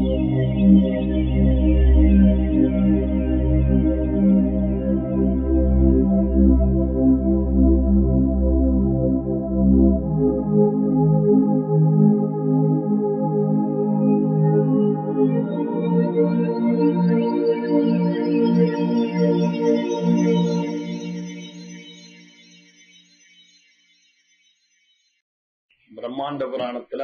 பிரம்மாண்ட புராணத்துல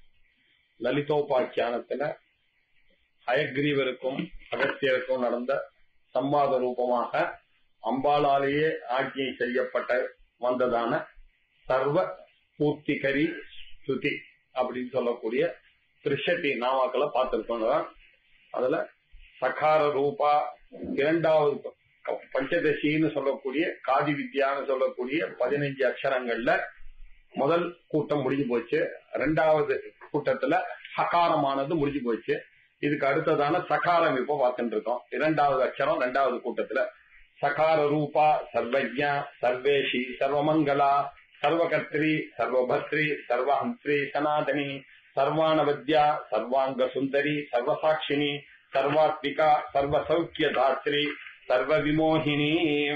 லலிதோபாக்கியானத்துல ஹயக்ரீவருக்கும் அகஸ்தியருக்கும் நடந்த சம்வாத ரூபமாக அம்பாளாலேயே ஆக்ஞை செய்யப்பட்ட வந்ததான சர்வ பூர்த்திகரி ஸ்துதி அப்படின்னு சொல்லக்கூடிய திரிஷட்டி நாமாக்களை பார்த்திருக்கோம். அதுல சகார ரூபா இரண்டாவது பஞ்சதசின்னு சொல்லக்கூடிய காதி வித்யான்னு சொல்லக்கூடிய 15 அக்ஷரங்கள்ல முதல் கூட்டம் முடிஞ்சு போச்சு. இரண்டாவது கூட்டத்துல சகாரமானது முடிஞ்சு போச்சு. இதுக்கு அடுத்ததான சகாரம் இப்ப பார்த்துட்டு இருக்கோம். இரண்டாவது அக்ஷரம் இரண்டாவது கூட்டத்துல சகார ரூபா சர்வஜா சர்வேஷி சர்வமங்களா சர்வகர்த்ரி சர்வபத்ரி சர்வஹந்திரி சனாதனி சர்வானவத்யா சர்வாங்க சுந்தரி சர்வசாட்சினி சர்வாத்மிகா சர்வசௌக்கிய தாத்ரி சர்வ விமோகினி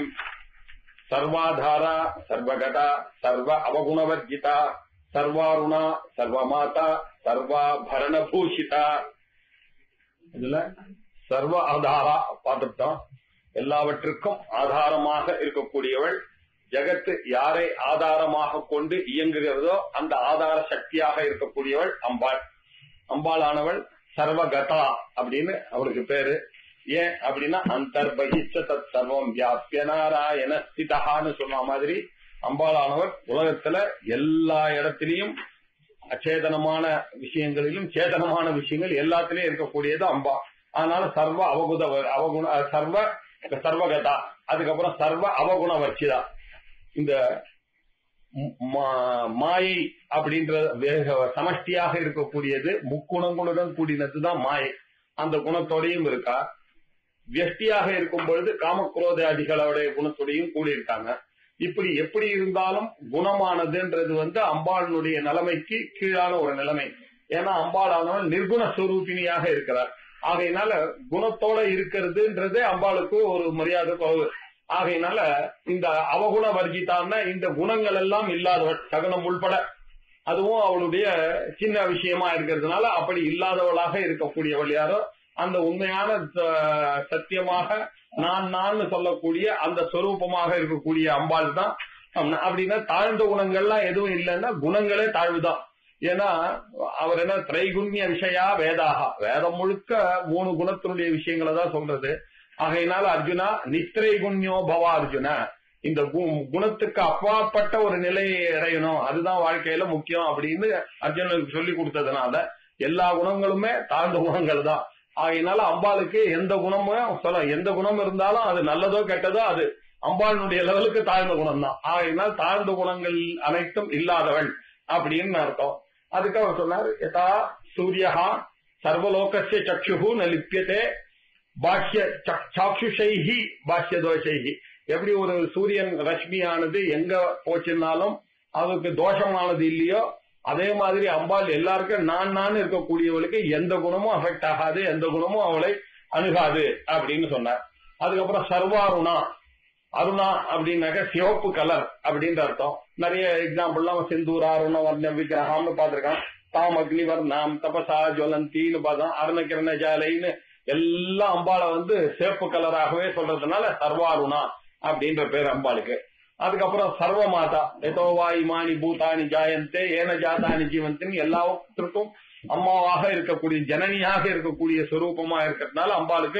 சர்வாதாரா சர்வகதா சர்வ அவகுணவர்ஜிதா சர்வாருணா சர்வமாதா சர்வாபரணபூஷிதா. இதுல சர்வ ஆதாரா பார்த்துட்டோம். எல்லாவற்றுக்கும் ஆதாரமாக இருக்கக்கூடியவள். ஜகத்து யாரை ஆதாரமாக கொண்டு இயங்குகிறதோ அந்த ஆதார சக்தியாக இருக்கக்கூடியவள் அம்பாள். அம்பாளானவள் சர்வகதா அப்படின்னு அவளுக்கு பேரு. ஏன் அப்படின்னா அந்தர்பகிச்ச தத் சர்வம் வியாபிய நாராயண ஸ்திதஹான்னு சொன்ன மாதிரி அம்பாளானவர் உலகத்துல எல்லா இடத்திலையும் அச்சேதனமான விஷயங்களிலும் சேதனமான விஷயங்கள் எல்லாத்திலையும் இருக்கக்கூடியது அம்பா. அதனால சர்வ அவகுண சர்வகதா, அதுக்கப்புறம் சர்வ அவகுண வர்ச்சிதா. இந்த மாயை அப்படின்ற சமஷ்டியாக இருக்கக்கூடியது முக்குணங்களுடன் கூடினதுதான் மாயை. அந்த குணத்தோடையும் இருக்கா. வியஷ்டியாக இருக்கும் பொழுது காமக்ரோதாதிகளுடைய குணத்தோடையும் கூடியிருக்காங்க. இப்படி எப்படி இருந்தாலும் குணமானதுன்றது அம்பாளுடைய நிலைமைக்கு கீழான ஒரு நிலைமை. ஏன்னா அம்பாளானவள் நிர்குண ஸ்வரூபிணியாக இருக்கிறார். ஆகையினால குணத்தோட இருக்கிறதுன்றதே அம்பாளுக்கு ஒரு மரியாதை குறைவு. ஆகையினால இந்த அவகுண வர்ஜிதான்னா இந்த குணங்கள் எல்லாம் இல்லாதவள், சகனம் உள்பட, அதுவும் அவளுடைய சின்ன விஷயமா இருக்கிறதுனால அப்படி இல்லாதவளாக இருக்கக்கூடியவள் யாரோ அந்த உண்மையான சத்தியமாக நான் சொல்லக்கூடிய அந்த ஸ்வரூபமாக இருக்கக்கூடிய அம்பாள் தான். அப்படின்னா தாழ்ந்த குணங்கள்லாம் எதுவும் இல்லைன்னா குணங்களே தாழ்வுதான். ஏன்னா அவர் என்ன திரைகுண்ய விஷயா வேதாக, வேதம் முழுக்க 3 குணத்தினுடைய விஷயங்களை தான் சொல்றது. ஆகையினால அர்ஜுனா நித்திரைகுண்யோ பவா அர்ஜுன, இந்த குணத்துக்கு அப்பாற்பட்ட ஒரு நிலையை அடையணும், அதுதான் வாழ்க்கையில முக்கியம் அப்படின்னு அர்ஜுனனுக்கு சொல்லி கொடுத்ததுனால எல்லா குணங்களுமே தாழ்ந்த குணங்கள் தான். ஆகையினால அம்பாளுக்கு எந்த குணமும் சொல்ல, எந்த குணம் இருந்தாலும் அது நல்லதோ கெட்டதோ அது அம்பாளுடைய லெவலுக்கு தாழ்ந்த குணம் தான். ஆகையினால் தாழ்ந்த குணங்கள் அனைத்தும் இல்லாதவள் அப்படின்னு அர்த்தம். அதுக்கு அவர் சொன்னார், யதா சூரியஹா சர்வலோகஸ்ய சக்ஷுஹு ந லிப்யதே பாஷ்ய சாக்ஷுஷைஹி பாஷ்ய தோஷைஹி. எப்படி ஒரு சூரியன் ரஷ்மியானது எங்க போச்சுன்னாலும் அதுக்கு தோஷமானது இல்லையோ, அதே மாதிரி அம்பாள் எல்லாருக்கும் நான் இருக்கக்கூடியவளுக்கு எந்த குணமும் அஃபெக்ட் ஆகாது, எந்த குணமும் அவளை அணுகாது அப்படின்னு சொன்னார். அதுக்கப்புறம் சர்வாருணா, அருணா அப்படின்னாக்க சிவப்பு கலர் அப்படின்ற அர்த்தம். நிறைய எக்ஸாம்பிள்லாம் சிந்தூர் அருண வர்ண விக்கிரகம்னு பார்த்திருக்கான். தாம் அக்னிவர்ணாம் தபசா ஜுவலந்தின்னு பார்த்தோம். அருணகிரண ஜாலைன்னு எல்லாம் அம்பாளை சிவப்பு கலராகவே சொல்றதுனால சர்வாருணா அப்படின்ற பேர் அம்பாளுக்கு. அதுக்கப்புறம் சர்வமாதா, எதோவா இமானி பூதானி ஜாயந்தே ஏன ஜாதானி ஜீவந்தின்னு எல்லாவற்றுக்கும் அம்மாவாக இருக்கக்கூடிய ஜனனியாக இருக்கக்கூடிய சுரூபமா இருக்கிறதுனால அம்பாளுக்கு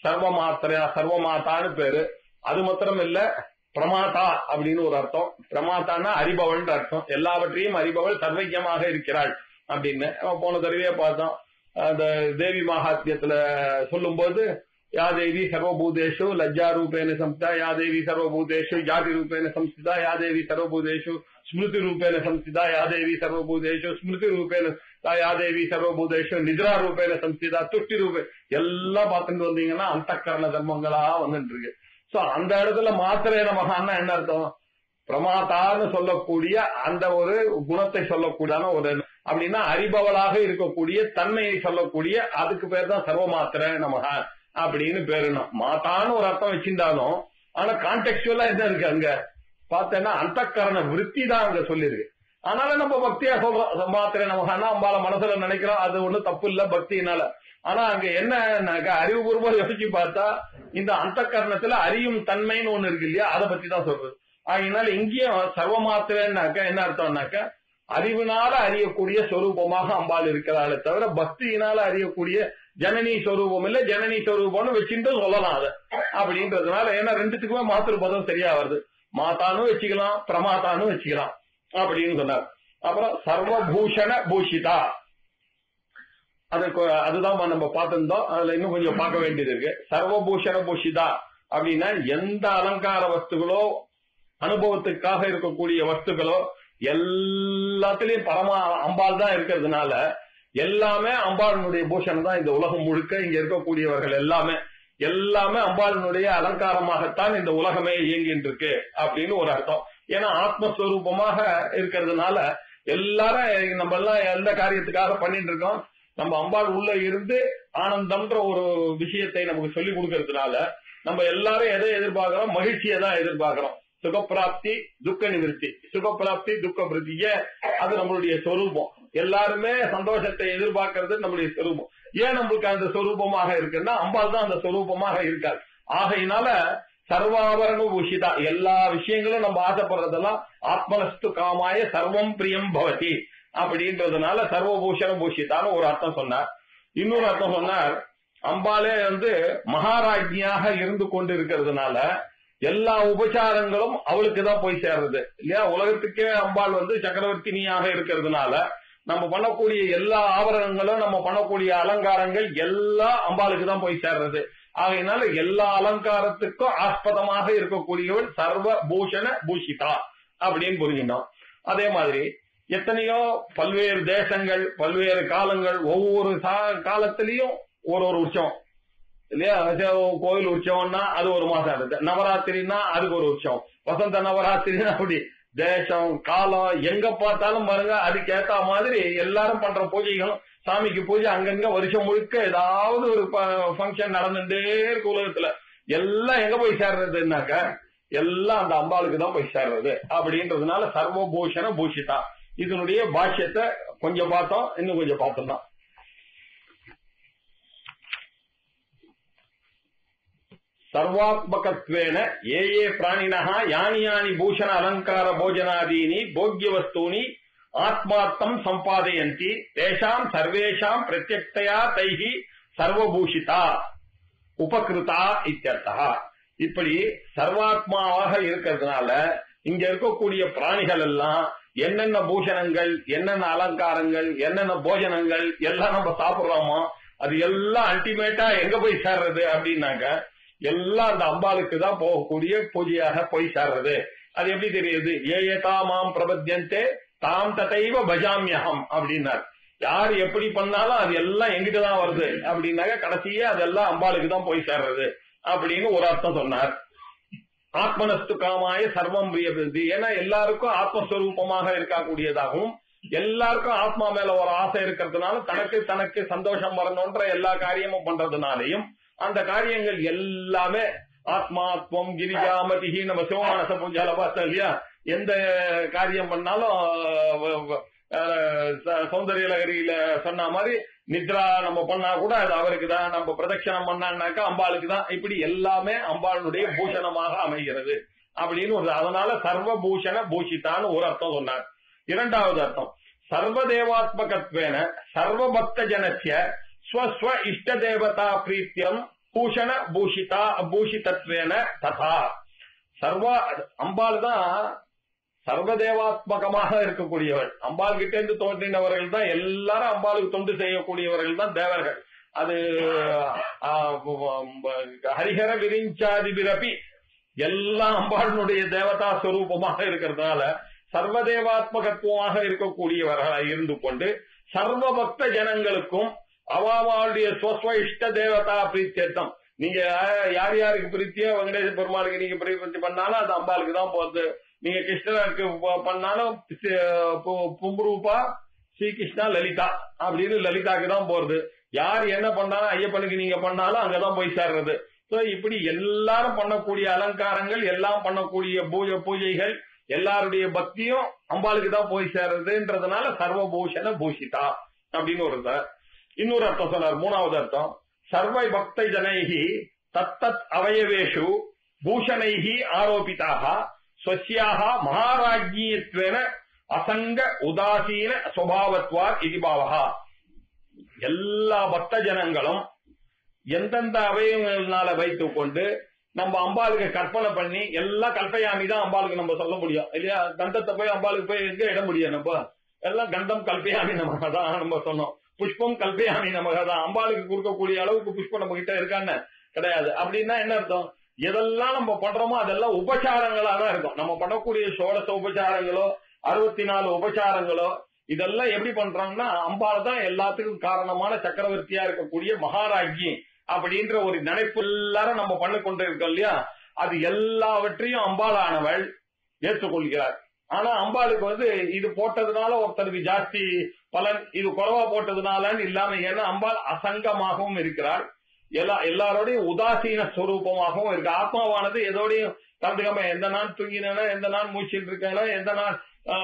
சர்வமாதான்னு பேரு. அது மாத்திரம் இல்ல, பிரமாதா அப்படின்னு ஒரு அர்த்தம். பிரமாதான்னா அறிபவள் அர்த்தம். எல்லாவற்றையும் அறிபவள், சர்வஜமாக இருக்கிறாள் அப்படின்னு போன தடவையே பார்த்தோம். அந்த தேவி மகாத்மியத்துல சொல்லும் போது யா தேவி சர்வபூதேஷு லஜ்ஜா ரூபேன சம்ஸ்திதா, யா தேவி சர்வபூதேஷு ஜாதி ரூபேன சம்ஸ்திதா, யா தேவி சர்வபூதேஷு ஸ்மிருதி ரூபேன சம்ஸ்திதா, யா தேவி சர்வபூதேஷு ஸ்மிருதி ரூபேன, யா தேவி சர்வபூதேஷு நித்ரா ரூபேன சம்ஸ்திதா, துஷ்டி ரூபே எல்லாம் பார்த்துட்டு வந்தீங்கன்னா அந்த கரண தர்மங்களா வந்துட்டு இருக்கு. சோ அந்த இடத்துல மாத்திரே நமகான்னா என்ன அர்த்தம்? பிரமாதான்னு சொல்லக்கூடிய அந்த ஒரு குணத்தை சொல்லக்கூடியான ஒரு அப்படின்னா அறிபவளாக இருக்கக்கூடிய தன்மையை சொல்லக்கூடிய அதுக்கு பேர் தான் சர்வமாத்திர நமக அப்படின்னு பேருனா. மாதான்னு ஒரு அர்த்தம் வச்சிருந்தாலும் ஆனா கான்டெக்சுவலா என்ன இருக்கு அங்க பார்த்தேன்னா அந்த கரண விருத்தி தான் அங்க சொல்லிருக்கு. அதனால நம்ம பக்தியா சொல்றோம் மாத்திரை நமகானா அம்பால மனசுல நினைக்கிறோம், அது ஒண்ணும் தப்பு இல்ல பக்தினால. ஆனா அங்க என்ன அறிவுபூர்வமா யோசிச்சு பார்த்தா இந்த அந்த கரணத்துல அறியும் தன்மைன்னு ஒண்ணு இருக்கு இல்லையா, அதை பத்தி தான் சொல்றது. அதனால இங்கேயும் சர்வமாத்திரன்னாக்க என்ன அர்த்தம்னாக்க அறிவினால அறியக்கூடிய சொரூபமாக அம்பாள் இருக்கிறாளே தவிர பக்தியினால அறியக்கூடிய ஜனனி சொரூபம் இல்ல, ஜனனி சொரூபம்னு வச்சுட்டு சொல்லலாம் அதை அப்படின்றதுனால. ஏன்னா ரெண்டுத்துக்குமே மாத்திரு பதம் சரியா வருது, மாதானும் வச்சுக்கலாம் பிரமாதானும் வச்சுக்கலாம் அப்படின்னு சொன்னார். அப்புறம் சர்வபூஷண பூஷிதா, அதுதான் நம்ம பார்த்திருந்தோம். அதுல இன்னும் கொஞ்சம் பார்க்க வேண்டியது இருக்கு. சர்வபூஷண பூஷிதா அப்படின்னா எந்த அலங்கார வஸ்துகளோ அனுபவத்துக்காக இருக்கக்கூடிய வஸ்துகளோ எல்லாத்திலையும் பரமா அம்பாள் தான் இருக்கிறதுனால எல்லாமே அம்பாளினுடைய பூஷணம் தான். இந்த உலகம் முழுக்க இங்க இருக்கக்கூடியவர்கள் எல்லாமே அம்பாளினுடைய அலங்காரமாகத்தான் இந்த உலகமே இயங்கிட்டு இருக்கு அப்படின்னு ஒரு அர்த்தம். ஏன்னா ஆத்மஸ்வரூபமாக இருக்கிறதுனால எல்லாரும் நம்ம எல்லாம் எந்த காரியத்துக்காக பண்ணிட்டு இருக்கோம், நம்ம அம்பாள் உள்ள இருந்து ஆனந்தம்ன்ற ஒரு விஷயத்தை நமக்கு சொல்லி கொடுக்கறதுனால நம்ம எல்லாரும் எதை எதிர்பார்க்கிறோம், மகிழ்ச்சியை தான் எதிர்பார்க்கிறோம். சுகப்பிராப்தி துக்க நிவர்த்தி, சுகப்பிராப்தி துக்க பிரதிய அது நம்மளுடைய சொரூபம். எல்லாருமே சந்தோஷத்தை எதிர்பார்க்கறது நம்மளுடைய சொரூபம். ஏன் நம்மளுக்கு அந்த சொரூபமாக இருக்குன்னா அம்பாள் தான் அந்த சொரூபமாக இருக்காது. ஆகையினால சர்வாபரண பூஷிதா, எல்லா விஷயங்களும் நம்ம ஆசைப்படுறதெல்லாம் ஆத்மனஸ்து காமாய சர்வம் பிரியம் பவதி அப்படின்றதுனால சர்வபூஷண பூஷிதான்னு ஒரு அர்த்தம் சொன்னார். இன்னொரு அர்த்தம் சொன்னார், அம்பாலே மகாராஜ்ஞியாக இருந்து கொண்டு இருக்கிறதுனால எல்லா உபச்சாரங்களும் அவளுக்கு தான் போய் சேர்றது இல்லையா. உலகத்துக்கே அம்பாள் சக்கரவர்த்தினியாக இருக்கிறதுனால நம்ம பண்ணக்கூடிய எல்லா ஆபரணங்களும் நம்ம பண்ணக்கூடிய அலங்காரங்கள் எல்லாம் அம்பாளுக்கு தான் போய் சேர்றது. ஆகையினால எல்லா அலங்காரத்துக்கும் ஆஸ்பதமாக இருக்கக்கூடியவள் சர்வ பூஷண பூஷிதா அப்படின்னு புரிஞ்சிட்டோம். அதே மாதிரி எத்தனையோ பல்வேறு தேசங்கள் பல்வேறு காலங்கள் ஒவ்வொரு காலத்திலையும் ஒரு உற்சவம் இல்லையா. கோயில் உற்சவம்னா அது ஒரு மாசம் இருக்கு, நவராத்திரினா அதுக்கு ஒரு உற்சவம், வசந்த நவராத்திரினா அப்படி தேசம் காலம் எங்க பார்த்தாலும் பாருங்க அதுக்கேத்த மாதிரி எல்லாரும் பண்ற பூஜைகளும் சாமிக்கு பூஜை அங்கங்க வருஷம் முழுக்க ஏதாவது ஒரு ஃபங்க்ஷன் நடந்துட்டே இருக்கு உலகத்துல. எல்லாம் எங்க போய் சேர்றதுன்னாக்க எல்லாம் அந்த அம்பாளுக்கு தான் போய் சேர்றது அப்படின்றதுனால சர்வபூஷண பூஷிதா. இதனுடைய பாஷ்யத்தை கொஞ்சம் பார்த்தோம், இன்னும் கொஞ்சம் பார்த்தோம்னா சர்வாத்மகத்வேன ஏ பிராணினஹ யானி யானி பூஷண அலங்கார போஜனாதீனி போக்ய வஸ்தூனி ஆத்மார்த்தம் சம்பாதயந்தி தேஷாம் சர்வேஷாம் பிரத்யக்தயா தைஹி சர்வபூஷிதா உபகிருதா இத்யர்த்தா. இப்படி சர்வாத்மாவாக இருக்கிறதுனால இங்க இருக்கக்கூடிய பிராணிகள் எல்லாம் என்னென்ன பூஷணங்கள் என்னென்ன அலங்காரங்கள் என்னென்ன போஜனங்கள் எல்லாம் நம்ம சாப்பிடுறோமோ அது எல்லாம் அல்டிமேட்டா எங்க போய் சேர்றது அப்படின்னாக்க எல்லாம் அந்த அம்பாளுக்கு தான் போகக்கூடிய பூஜையாக போய் சேர்றது. அது எப்படி தெரியுது, ஏதாமாம் பிரபத்யந்தே தாம் ததைவ பஜாமியகம் அப்படின்னார். யார் எப்படி பண்ணாலும் அது எல்லாம் எங்கிட்டதான் வருது அப்படின்னாக்க கடைசியே அதெல்லாம் அம்பாளுக்கு தான் போய் சேர்றது அப்படின்னு ஒரு அர்த்தம் சொன்னார். ஆத்மனஸ்து காமாய சர்வம் பிரியபிருத்தி, ஏன்னா எல்லாருக்கும் ஆத்மஸ்வரூபமாக இருக்கக்கூடியதாகவும் எல்லாருக்கும் ஆத்மா மேல ஒரு ஆசை இருக்கிறதுனால தனக்கு சந்தோஷம் வரணும்ன்ற எல்லா காரியமும் பண்றதுனாலையும் அந்த காரியங்கள் எல்லாமே ஆத்மாத்வம் கிரிஜாமதி நம்ம சிவமானச பூஜால பார்த்தோம் இல்லையா. எந்த காரியம் பண்ணாலும் சௌந்தரிய லகரியில சொன்ன மாதிரி நித்ரா நம்ம பண்ணா கூட அது அவருக்கு தான், நம்ம பிரதட்சணம் பண்ணான்னாக்கா அம்பாளுக்கு தான். இப்படி எல்லாமே அம்பாளுடைய பூஷணமாக அமைகிறது அப்படின்னு ஒரு, அதனால சர்வபூஷண பூஷிதான்னு ஒரு அர்த்தம் சொன்னார். இரண்டாவது அர்த்தம் சர்வதேவாத்மகத்வேன சர்வபக்த ஜனஸ்ய ஸ்வஸ்வ இஷ்ட தேவதா பிரீத்தியம் பூஷண பூஷிதா பூஷிதத்வேன ததா. அம்பாள் தான் சர்வதேவாத்மகமாக இருக்கக்கூடியவள். அம்பாள் கிட்ட இருந்து தோன்றினவர்கள் தான் எல்லாரும் அம்பாளுக்கு தொண்டு செய்யக்கூடியவர்கள் தான் தேவர்கள். அது ஹரிஹர விரிஞ்சாதிபிரபி எல்லாம் அம்பாளுடைய தேவதா ஸ்வரூபமாக இருக்கிறதுனால சர்வதேவாத்மகத்துவமாக இருக்கக்கூடியவர்களாக இருந்து கொண்டு சர்வ பக்த ஜனங்களுக்கும் அவாவாளுடைய ஸ்வஸ்வ இஷ்ட தேவதா பிரீத்தியர்த்தம், நீங்க யார் யாருக்கு பிரீத்தியோ வெங்கடேச பெருமாளுக்கு நீங்க பிரீத்தி பண்ணாலும் அது அம்பாளுக்கு தான் போகுது. நீங்க கிருஷ்ணருக்கு பண்ணாலும் பும்ரூபா ஸ்ரீகிருஷ்ணா லலிதா அப்படின்னு லலிதாக்கு தான் போறது. யார் என்ன பண்ணாலும் ஐயப்பனுக்கு நீங்க பண்ணாலும் அங்கதான் போய் சேர்றது. இப்படி எல்லாரும் பண்ணக்கூடிய அலங்காரங்கள், எல்லாம் பண்ணக்கூடிய பூஜைகள், எல்லாருடைய பக்தியும் அம்பாளுக்கு தான் போய் சேர்றதுன்றதுனால சர்வபூஷண பூஷிதா அப்படின்னு ஒரு இன்னொரு அர்த்தம் சொன்னார். மூணாவது அர்த்தம், சர்வ பக்த ஜனைகி தத்தத் அவயவேஷு பூஷணைகி ஆரோபிதாக ஸ்வஸ்யாக மகாராஜ்யத்வேன அசங்க உதாசீன சுபாவத்வார் இதிபாவா. எல்லா பக்த ஜனங்களும் எந்தெந்த அவயவங்களால வைத்துக் கொண்டு நம்ம அம்பாளுக்கு கற்பனை பண்ணி, எல்லாம் கல்பயாமி தான் அம்பாளுக்கு நம்ம சொல்ல முடியும் இல்லையா? கந்தத்தை போய் அம்பாளுக்கு போய் எங்க இட முடியும்? நம்ம எல்லாம் கந்தம் கல்பயாமி நமக தான் நம்ம சொன்னோம். புஷ்பம் கல்பயாமி நமக தான். அம்பாளுக்கு கொடுக்கக்கூடிய அளவுக்கு புஷ்பம் நம்ம கிட்ட இருக்கான்னு கிடையாது. அப்படின்னா என்ன அர்த்தம்? எதெல்லாம் நம்ம பண்றோமோ அதெல்லாம் உபச்சாரங்களா தான் இருக்கும். நம்ம பண்ணக்கூடிய சோடச உபச்சாரங்களோ 64 உபச்சாரங்களோ இதெல்லாம் எப்படி பண்றாங்கன்னா அம்பாள் தான் எல்லாத்துக்கும் காரணமான சக்கரவர்த்தியா இருக்கக்கூடிய மகாராஜி அப்படின்ற ஒரு நினைப்பு எல்லாரும் நம்ம பண்ண கொண்டு இருக்கோம் இல்லையா? அது எல்லாவற்றையும் அம்பாளானவள் ஏற்றுக்கொள்கிறார். ஆனா அம்பாளுக்கு இது போட்டதுனால ஒருத்தருக்கு ஜாஸ்தி பலன், இது குறைவா போட்டதுனாலன்னு இல்லாம, ஏன்னா அம்பாள் அசங்கமாகவும் இருக்கிறாள், எல்லாரோடையும் உதாசீன ஸ்வரூபமாகவும் இருக்கு. ஆத்மாவானது எதோடையும் கலந்துக்காம, எந்த நாள் தூங்கினா, எந்த நாள் மூச்சில் இருக்கேனோ, எந்த நாள்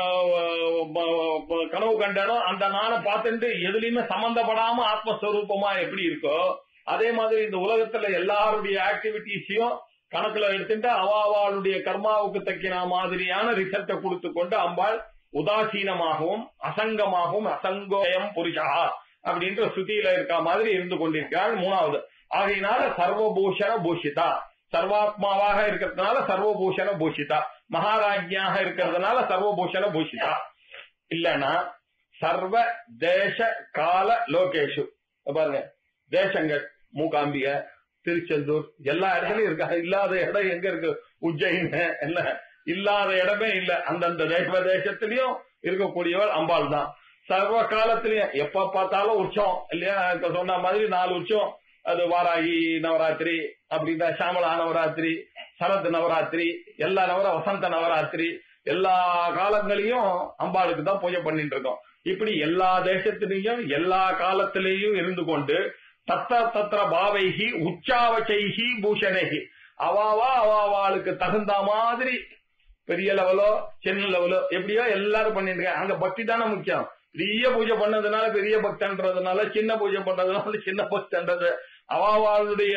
கனவு கண்டனோ அந்த நாளை பார்த்துட்டு எதுலயுமே சம்பந்தப்படாம ஆத்மஸ்வரூபமா எப்படி இருக்கோ, அதே மாதிரி இந்த உலகத்துல எல்லாருடைய ஆக்டிவிட்டிஸையும் கணக்குல எடுத்துட்டு அவாவாளுடைய கர்மாவுக்கு தக்கின மாதிரியான ரிசல்ட்டை கொடுத்து கொண்டு அம்பாள் உதாசீனமாகவும் அசங்கமாகவும் அசங்கோயம் புருஷா அப்படின்ற ஸ்ருதியில இருக்க மாதிரி இருந்து கொண்டிருக்கிறாள். மூணாவது, ஆகையினால சர்வபூஷண பூஷிதா, சர்வாத்மாவாக இருக்கிறதுனால சர்வபூஷண பூஷிதா, மகாராஜ்யாக இருக்கிறதுனால சர்வபூஷண பூஷிதா. இல்லன்னா சர்வ தேச கால லோகேஷு, பாருங்க தேசங்கள், மூகாம்பிகை, திருச்செந்தூர் எல்லா இடத்துலயும் இருக்கா. இல்லாத இடம் எங்க இருக்கு? உஜ்ஜைன், என்ன இல்லாத இடமே இல்ல. அந்தந்த தேசத்திலயும் இருக்கக்கூடியவள் அம்பாள் தான். சர்வ காலத்திலயும் எப்ப பார்த்தாலும் உற்சவம் இல்லையா? சொன்ன மாதிரி 4 உற்சவம், அது வாராகி நவராத்திரி அப்படின்னா, சாமலா நவராத்திரி, சரத் நவராத்திரி, எல்லா வசந்த நவராத்திரி, எல்லா காலங்களையும் அம்பாளுக்கு தான் பூஜை பண்ணிட்டு இருக்கோம். இப்படி எல்லா தேசத்திலையும் எல்லா காலத்திலேயும் இருந்து கொண்டு தத்திர பாவைகி உச்சாவச்சைகி பூஷணைகி, அவாவாளுக்கு தகுந்த மாதிரி பெரிய லெவலோ சின்ன லெவலோ எப்படியோ எல்லாரும் பண்ணிட்டு இருக்காங்க. அங்க பக்தி தானே முக்கியம். பெரிய பூஜை பண்ணதுனால பெரிய பக்தன்றதுனால, சின்ன பூஜை பண்றதுனால சின்ன பக்தன்றது, அவாவாளுடைய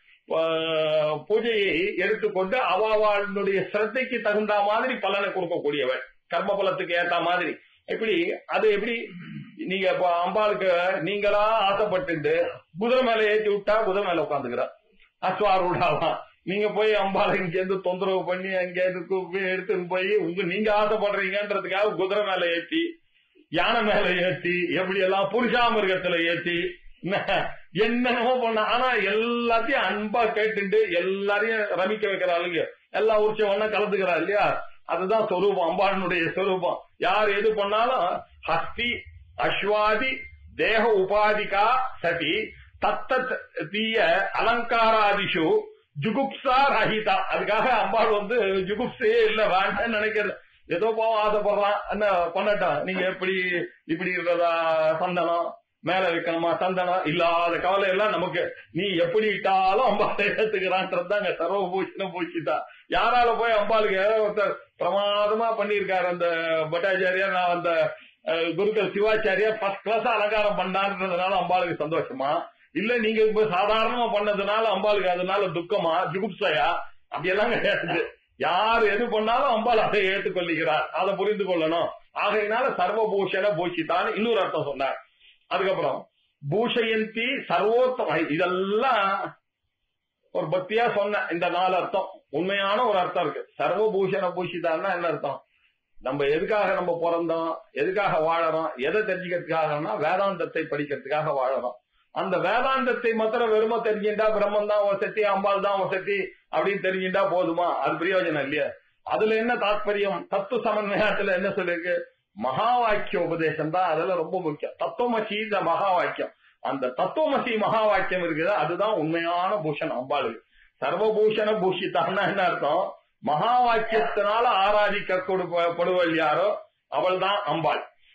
பூஜையை எடுத்துக்கொண்டு அவாவாளுடைய சிரத்தைக்கு தகுந்த மாதிரி பலனை கொடுக்கக்கூடியவள், கர்ம பலத்துக்கு ஏற்ற மாதிரி. எப்படி அது எப்படி நீங்க அம்பாளுக்கு நீங்களா ஆசைப்பட்டு குதிரை மேல ஏற்றி விட்டா குதிரை மேல உட்காந்துக்கிறா, அஸ்வாரூடாவா. நீங்க போய் அம்பாளை இங்க இருந்து தொந்தரவு பண்ணி அங்க எடுத்துன்னு போய் நீங்க ஆசைப்படுறீங்கன்றதுக்காக குதிரை மேல ஏற்றி, யானை மேல ஏற்றி, எப்படி எல்லாம் புருஷா மிருகத்துல ஏற்றி என்னென்னமோ பண்ண. ஆனா எல்லாத்தையும் அன்பா கேட்டுட்டு எல்லாரையும் ரமிக்க வைக்கிறாளுங்க, எல்லா உற்சவம்னா கலந்துக்கிறா இல்லையா? அதுதான் சொரூபம், அம்பாளுடைய சொரூபம். யார் எது பண்ணாலும் ஹஸ்தி அஸ்வாதி தேக உபாதிகா சதி தத்த தீய அலங்காராதிஷு ஜுகுப்சா ரஹிதா. அதுக்காக அம்பாள் ஜுகுப்சையே இல்ல, வேண்டான்னு நினைக்கிறது. ஏதோ போவோம் ஆசைப்படுறான், என்ன பண்ணட்டும், நீங்க எப்படி இப்படி இருக்கிறதா, சந்தனம் மேல வைக்கணுமா, சந்தனம் இல்லாத கவலை எல்லாம் நமக்கு, நீ எப்படி இட்டாலும் அம்பாளை ஏத்துக்கிறான்றதுதாங்க சர்வபூஷண பூஷிதா. யாரால போய் அம்பாளுக்கு ஒருத்தர் பிரமாதமா பண்ணியிருக்காரு அந்த பட்டாச்சாரியா, நான் அந்த குருக்கள் சிவாச்சாரியா ஃபர்ஸ்ட் கிளாஸ் அலங்காரம் பண்ணான்றதுனால அம்பாளுக்கு சந்தோஷமா, இல்ல நீங்க இப்ப சாதாரணமா பண்ணதுனால அம்பாளுக்கு அதனால துக்கமா, ஜுகுப்சையா, அப்படியெல்லாம் கிடையாது. யார் எது பண்ணாலும் அம்பாள் அதை ஏற்றுக்கொள்ளுகிறார், அதை புரிந்து கொள்ளணும். ஆகையினால சர்வபூஷண பூஷிதான்னு இன்னொரு அர்த்தம் சொன்னார். அதுக்கப்புறம் பூஷயந்தி சர்வோத்தம, இதெல்லாம் ஒரு பக்தியா சொன்ன இந்த 4 அர்த்தம் உண்மையான ஒரு அர்த்தம் இருக்கு. சர்வபூஷண பூஷிதான்னா என்ன அர்த்தம்? நம்ம எதுக்காக நம்ம பிறந்தோம், எதுக்காக வாழறோம், எதை தெரிஞ்சுக்கிறதுக்காகனா வேதாந்தத்தை படிக்கிறதுக்காக வாழறோம். அந்த வேதாந்தத்தை மாத்திரம் வெறும தெரிஞ்சுட்டா பிரம்மன் தான் வசதி, அம்பாள் தான் வசதி அப்படின்னு தெரிஞ்சுட்டா போதுமா? அது பிரயோஜனம் இல்லையா? அதுல என்ன தாத்பரியம்? தத்துவ சமன்வயத்துல என்ன சொல்லிருக்கு? மகா வாக்கிய உபதேசம் தான் அதுல ரொம்ப முக்கியம். தத்துவமசி இந்த மகா வாக்கியம், அந்த தத்துவமசி மகா வாக்கியம் இருக்குது, அதுதான் உண்மையான பூஷன் அம்பாளுக்கு. சர்வபூஷண பூஷிதான்னா என்ன அர்த்தம்? மகா வாக்கியத்தினால ஆராதிக்கப்படுவள் யாரோ அவள் தான் அம்பாள்.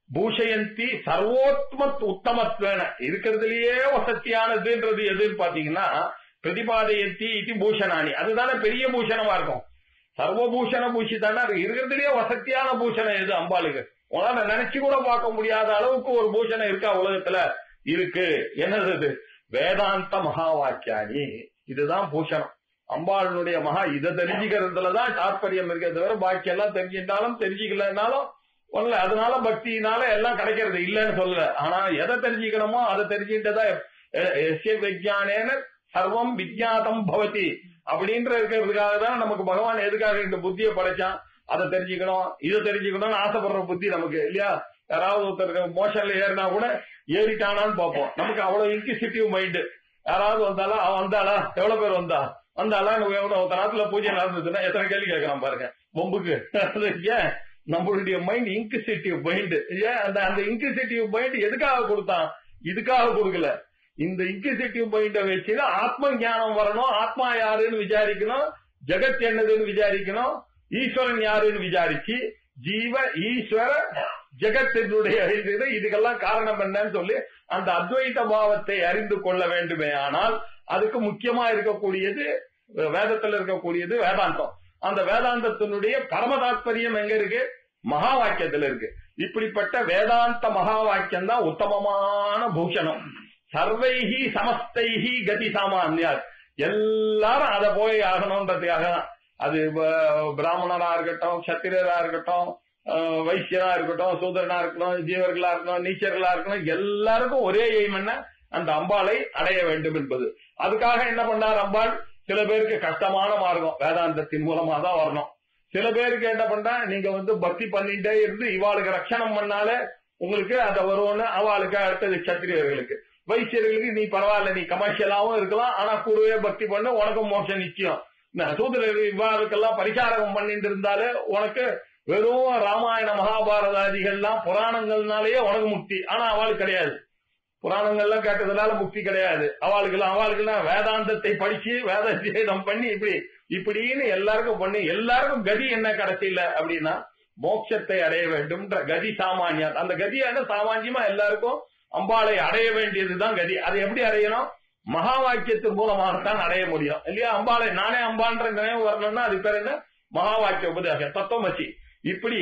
பூஷயந்தி சர்வோத்மத் உத்தமத்வேன இருக்கிறதுலயே வசத்தியானதுன்றது எதுன்னு பாத்தீங்கன்னா பிரதிபாதயந்தி இது பூஷணானி, அதுதானே பெரிய பூஷணமா இருக்கும். சர்வபூஷண பூஷிதானா இருக்கிறதுலயே வசத்தியான பூஷணம் எது அம்பாளுக்கு? உங்களால நினைச்சு கூட பார்க்க முடியாத அளவுக்கு ஒரு பூஷணம் இருக்கா உலகத்துல? இருக்கு. என்னது? வேதாந்த மகா வாக்கியானி, இதுதான் பூஷணம். அம்பாளுடைய மகா இதை தெரிஞ்சுக்கிறதுலதான் தாற்பயம் இருக்கிறத தவிர பாக்கி எல்லாம் தெரிஞ்சிருந்தாலும் தெரிஞ்சுக்கலனாலும் ஒண்ணு. அதனால பக்தினால எல்லாம் கிடைக்கிறது இல்லைன்னு சொல்லல. ஆனா எதை தெரிஞ்சுக்கணுமோ அதை தெரிஞ்சுட்டதா எஸ்ய விஜயானேன சர்வம் விஜயாதம் பவதி அப்படின்ற இருக்கிறதுக்காக தான் நமக்கு பகவான் எதுக்காக இந்த புத்தியை படைச்சான். அதை தெரிஞ்சுக்கணும் இதை தெரிஞ்சுக்கணும்னு ஆசைப்படுற புத்தி நமக்கு இல்லையா? யாராவது ஒருத்தருக்கு மோஷன்ல ஏறினா கூட ஏறிட்டானான்னு பார்ப்போம். நமக்கு அவ்வளவு இன்கிசிட்டிவ் மைண்டு. யாராவது வந்தாலா வந்தாளா எவ்வளவு பேர் வந்தாளா நேரத்துல பூஜை நடந்ததுன்னா எத்தனை கேள்வி கேட்கலாம் பாருங்க பொம்புக்கு. ஏன் நம்மளுடைய மைண்ட் இன்கிசிட்டிவ் மைண்ட். ஏன் அந்த இன்கிசிட்டிவ் மைண்ட் எதுக்காக கொடுத்தான்? இதுக்காக கொடுக்கல. இந்த இன்கிசிட்டிவ் மைண்ட வச்சுன்னா ஆத்ம ஞானம் வரணும், ஆத்மா யாருன்னு விசாரிக்கணும், ஜெகத் என்னதுன்னு விசாரிக்கணும், ஈஸ்வரன் யாருன்னு விசாரிச்சு ஜீவ ஈஸ்வர ஜெகத்தினுடைய இதுக்கெல்லாம் காரணம் என்னன்னு சொல்லி அந்த அத்வைத பாவத்தை அறிந்து கொள்ள வேண்டுமே. ஆனால் அதுக்கு முக்கியமா இருக்கக்கூடியது வேதத்துல இருக்கக்கூடியது வேதாந்தம். அந்த வேதாந்தத்தினுடைய பரம தாத்பரியம் எங்க இருக்கு? மகா வாக்கியத்துல இருக்கு. இப்படிப்பட்ட வேதாந்த மகா வாக்கியம் தான் உத்தமமான பூஷணம். சர்வைஹி சமஸ்தைஹி கதி சாமான்யா, எல்லாரும் அதை போய் ஆகணும்ன்றதுக்காக தான். அது பிராமணரா இருக்கட்டும், சத்திரரா இருக்கட்டும், வைசியரா இருக்கட்டும், சூதரனா இருக்கட்டும், ஜீவர்களா இருக்கட்டும், நீச்சர்களா இருக்கட்டும், எல்லாருக்கும் ஒரே எய்ம் என்ன? அந்த அம்பாளை அடைய வேண்டும் என்பது. அதுக்காக என்ன பண்ணார் அம்பாள்? சில பேருக்கு கஷ்டமான மார்க்கம் வேதாந்தத்தின் மூலமா தான் வரணும். சில பேருக்கு என்ன பண்றா, நீங்க பக்தி பண்ணிட்டே இருந்து இவாளுக்கு ரட்சணம் பண்ணாலே உங்களுக்கு அதை வரும்னு அவளுக்கு அடுத்தது சத்திரியர்களுக்கு. வைசியர்களுக்கு நீ பரவாயில்ல, நீ கமர்ஷியலாவும் இருக்கலாம், ஆனா கூடவே பக்தி பண்ண உனக்கும் மோட்சம் நிச்சயம். சூத்திரர்கள் இவ்வாறுக்கெல்லாம் பரிசாரகம் பண்ணிட்டு இருந்தாலே உனக்கு வெறும் ராமாயண மகாபாரதாதிகள்லாம் புராணங்கள்னாலேயே உனக்கு முக்தி. ஆனா அவளுக்கு கிடையாது. புராணங்கள்லாம் கேட்டதுனால முக்தி கிடையாது அவளுக்கெல்லாம் வேதாந்தத்தை படிச்சு வேதாந்தம் பண்ணி இப்படின்னு எல்லாருக்கும் பண்ணி எல்லாருக்கும் கதி என்ன கடைசியில அப்படின்னா மோட்சத்தை அடைய வேண்டும்ன்ற கதி சாமானியா. அந்த கதி என்ன சாமான்யமா எல்லாருக்கும் அம்பாளை அடைய வேண்டியதுதான் கதி. அதை எப்படி அடையணும்? மகா வாக்கியத்தின் மூலமாகத்தான் அடைய முடியும் இல்லையா? அம்பாளை நானே அம்பான்ற நினைவு வரணும்னா அது பேர் என்ன? மகா வாக்கிய உபதேசம், தத்துவமசி. இப்படி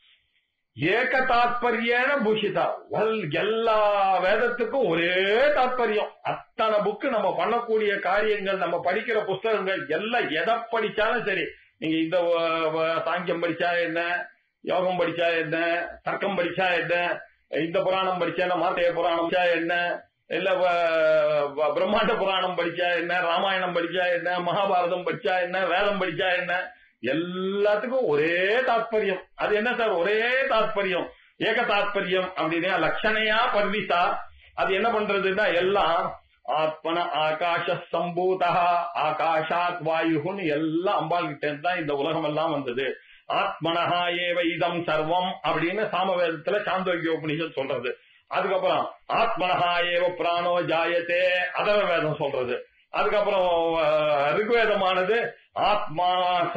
ஏக தாத்பரியன பூஷிதா. எல்லா வேதத்துக்கும் ஒரே தாத்பரியம். அத்தனை புக்கு நம்ம பண்ணக்கூடிய காரியங்கள், நம்ம படிக்கிற புஸ்தகங்கள் எல்லாம் எதை படிச்சாலும் சரி, நீங்க இந்த சாங்கியம் படிச்சா என்ன, யோகம் படிச்சா என்ன, தர்க்கம் படிச்சா என்ன, இந்த புராணம் படிச்சா என்ன, மார்க்கேய புராணம் படிச்சா என்ன, இல்ல பிரம்மாண்ட புராணம் படிச்சா என்ன, ராமாயணம் படிச்சா என்ன, மகாபாரதம் படிச்சா என்ன, வேதம் படிச்சா என்ன, எல்லாத்துக்கும் ஒரே தாத்பரியம். அது என்ன சார் ஒரே தாத்பரியம்? ஏக தாத்பரியம் அப்படின்னா லட்சணையா பர்விசா. அது என்ன பண்றதுன்னா எல்லாம் ஆத்மன ஆகாஷ சம்பூதா ஆகாஷாத் வாயுன்னு எல்லாம் அம்பாள் கிட்ட தான் இந்த உலகம் எல்லாம் வந்தது. ஆத்மனஹா ஏவ இதம் சர்வம் அப்படின்னு சாமவேதத்துல சாந்தோக்கிய உபனிஷத் சொல்றது. அதுக்கப்புறம் ஆத்மனஹா ஏவ பிராணோ ஜாயத்தே அதர்வ வேதம் சொல்றது. அதுக்கப்புறம் ரிக்வேதமானது ஆத்மா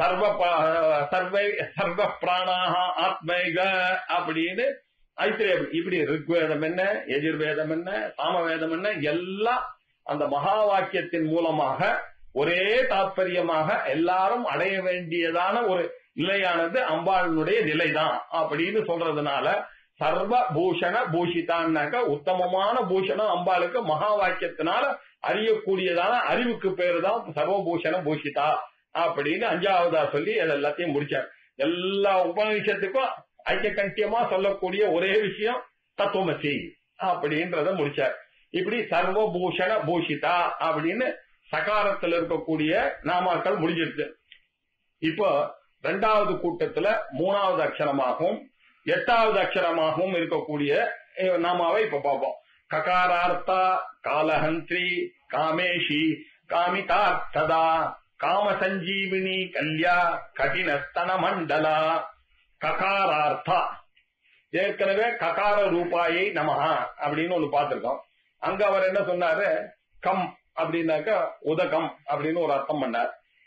சர்வ பிராணாக ஆத்மைக அப்படின்னு ஐத்திரேயம். இப்படி ரிக்வேதம் என்ன, எஜுர்வேதம் என்ன, சாமவேதம் என்ன, எல்லாம் அந்த மகா வாக்கியத்தின் மூலமாக ஒரே தாற்பயமாக எல்லாரும் அடைய வேண்டியதான ஒரு நிலையானது அம்பாளுடைய நிலைதான் அப்படின்னு சொல்றதுனால சர்வ பூஷண பூஷிதான்னாக்க உத்தமமான பூஷணம் அம்பாளுக்கு மகா வாக்கியத்தினால அறியக்கூடியதான அறிவுக்கு பேரு தான் சர்வபூஷண பூஷிதா அப்படின்னு அஞ்சாவதா சொல்லி அது எல்லாத்தையும் முடிச்சார். எல்லா உபநிஷத்துக்கும் ஐக்கியகண்டியமா சொல்லக்கூடிய ஒரே விஷயம் தத்துவமசி அப்படின்றத முடிச்சார். இப்படி சர்வபூஷண பூஷிதா அப்படின்னு சகாரத்தில் இருக்கக்கூடிய நாமாக்கள் முடிஞ்சிருக்கு. இப்போ 2வது கூட்டத்துல 3வது அக்ஷரமாகவும் 8வது அக்ஷரமாகவும் இருக்கக்கூடிய நாமாவை இப்ப பார்ப்போம். ககாரார்த்தா காலஹந்திரி காமேஷி காமிதார்த்ததா காம சஞ்சீவினி கல்யா கடினஸ்தன மண்டலா. ககாரார்த்தா ஏற்கனவே ககார ரூபாயை நமஹா அப்படின்னு ஒண்ணு பார்த்திருக்கோம். அங்க அவர் என்ன சொன்னாரு? கம் அப்படின்னாக்க உதகம் அப்படின்னு ஒரு அர்த்தம் பண்ணார்.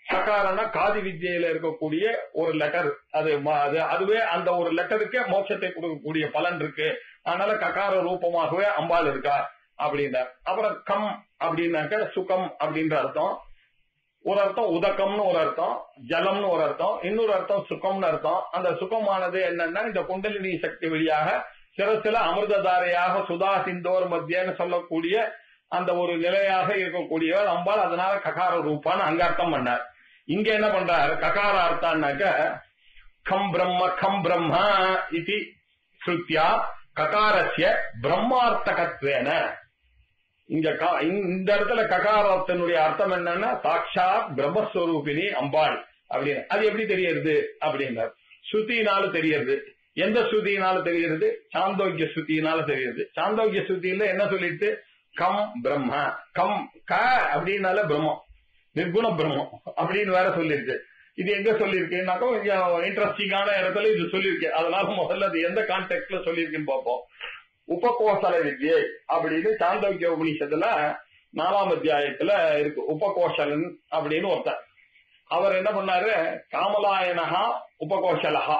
சகாரம்னா காதி வித்யில இருக்கக்கூடிய ஒரு லெட்டர். அதுவே அந்த ஒரு லெட்டருக்கே மோட்சத்தை கொடுக்கக்கூடிய பலன் இருக்கு. அதனால ககார ரூபமாகவே அம்பாள் இருக்கா அப்படின்னா. அப்புறம் கம் அப்படின்னாக்க சுகம் அப்படின்ற அர்த்தம். ஒரு அர்த்தம் உதகம்னு ஒரு அர்த்தம், ஜலம்னு ஒரு அர்த்தம், இன்னொரு அர்த்தம் சுகம்னு அர்த்தம். அந்த சுகமானது என்னன்னா இந்த குண்டலினி சக்தி வழியாக சிரசில அமிர்ததாரையாக சுதா சிந்தோர் மத்தியன்னு சொல்லக்கூடிய அந்த ஒரு நிலையாக இருக்கக்கூடியவர் அம்பாள். அதனால ககார ரூபான்னு அங்க அர்த்தம் பண்ணார். இங்க என்ன பண்றாரு, ககார அர்த்தான்னாக்க கம் பிரம்ம இது ஸ்ருத்யா ககாரஸ்ய பிரம்மார்த்தகத்வேன. இந்த இடத்துல ககாரத்தினுடைய அர்த்தம் என்னன்னா சாட்சாத் பிரம்மஸ்வரூபிணி அம்பாள் அப்படின்னு. அது எப்படி தெரியறது அப்படின்னா ஸ்ருதியினால தெரியறது. எந்த ஸ்ருதியினால தெரியறது? சாந்தோக்கிய ஸ்ருதியினால தெரியுது. சாந்தோக்கிய ஸ்ருதியில என்ன சொல்லிட்டு கம் பிரம்ம, கம் க அப்படின்னால பிரம்மம், நிர்குண பிரம்மம் அப்படின்னு வேற சொல்லிருக்கு. இது எங்க சொல்லிருக்குனாக்கா கொஞ்சம் இன்ட்ரெஸ்டிங்கான இடத்துல இது சொல்லிருக்கு. அதனால முதல்ல அது எந்த கான்டெக்ட்ல சொல்லிருக்குன்னு பார்ப்போம். உபகோசல வித்யை அப்படின்னு சாந்தோக்கிய உபநிஷத்துல 4ஆம் அத்தியாயத்துல இருக்கு. உபகோஷலன் அப்படின்னு ஒருத்தர், அவர் என்ன பண்ணாரு, காமலாயனஹா உபகோஷலஹா.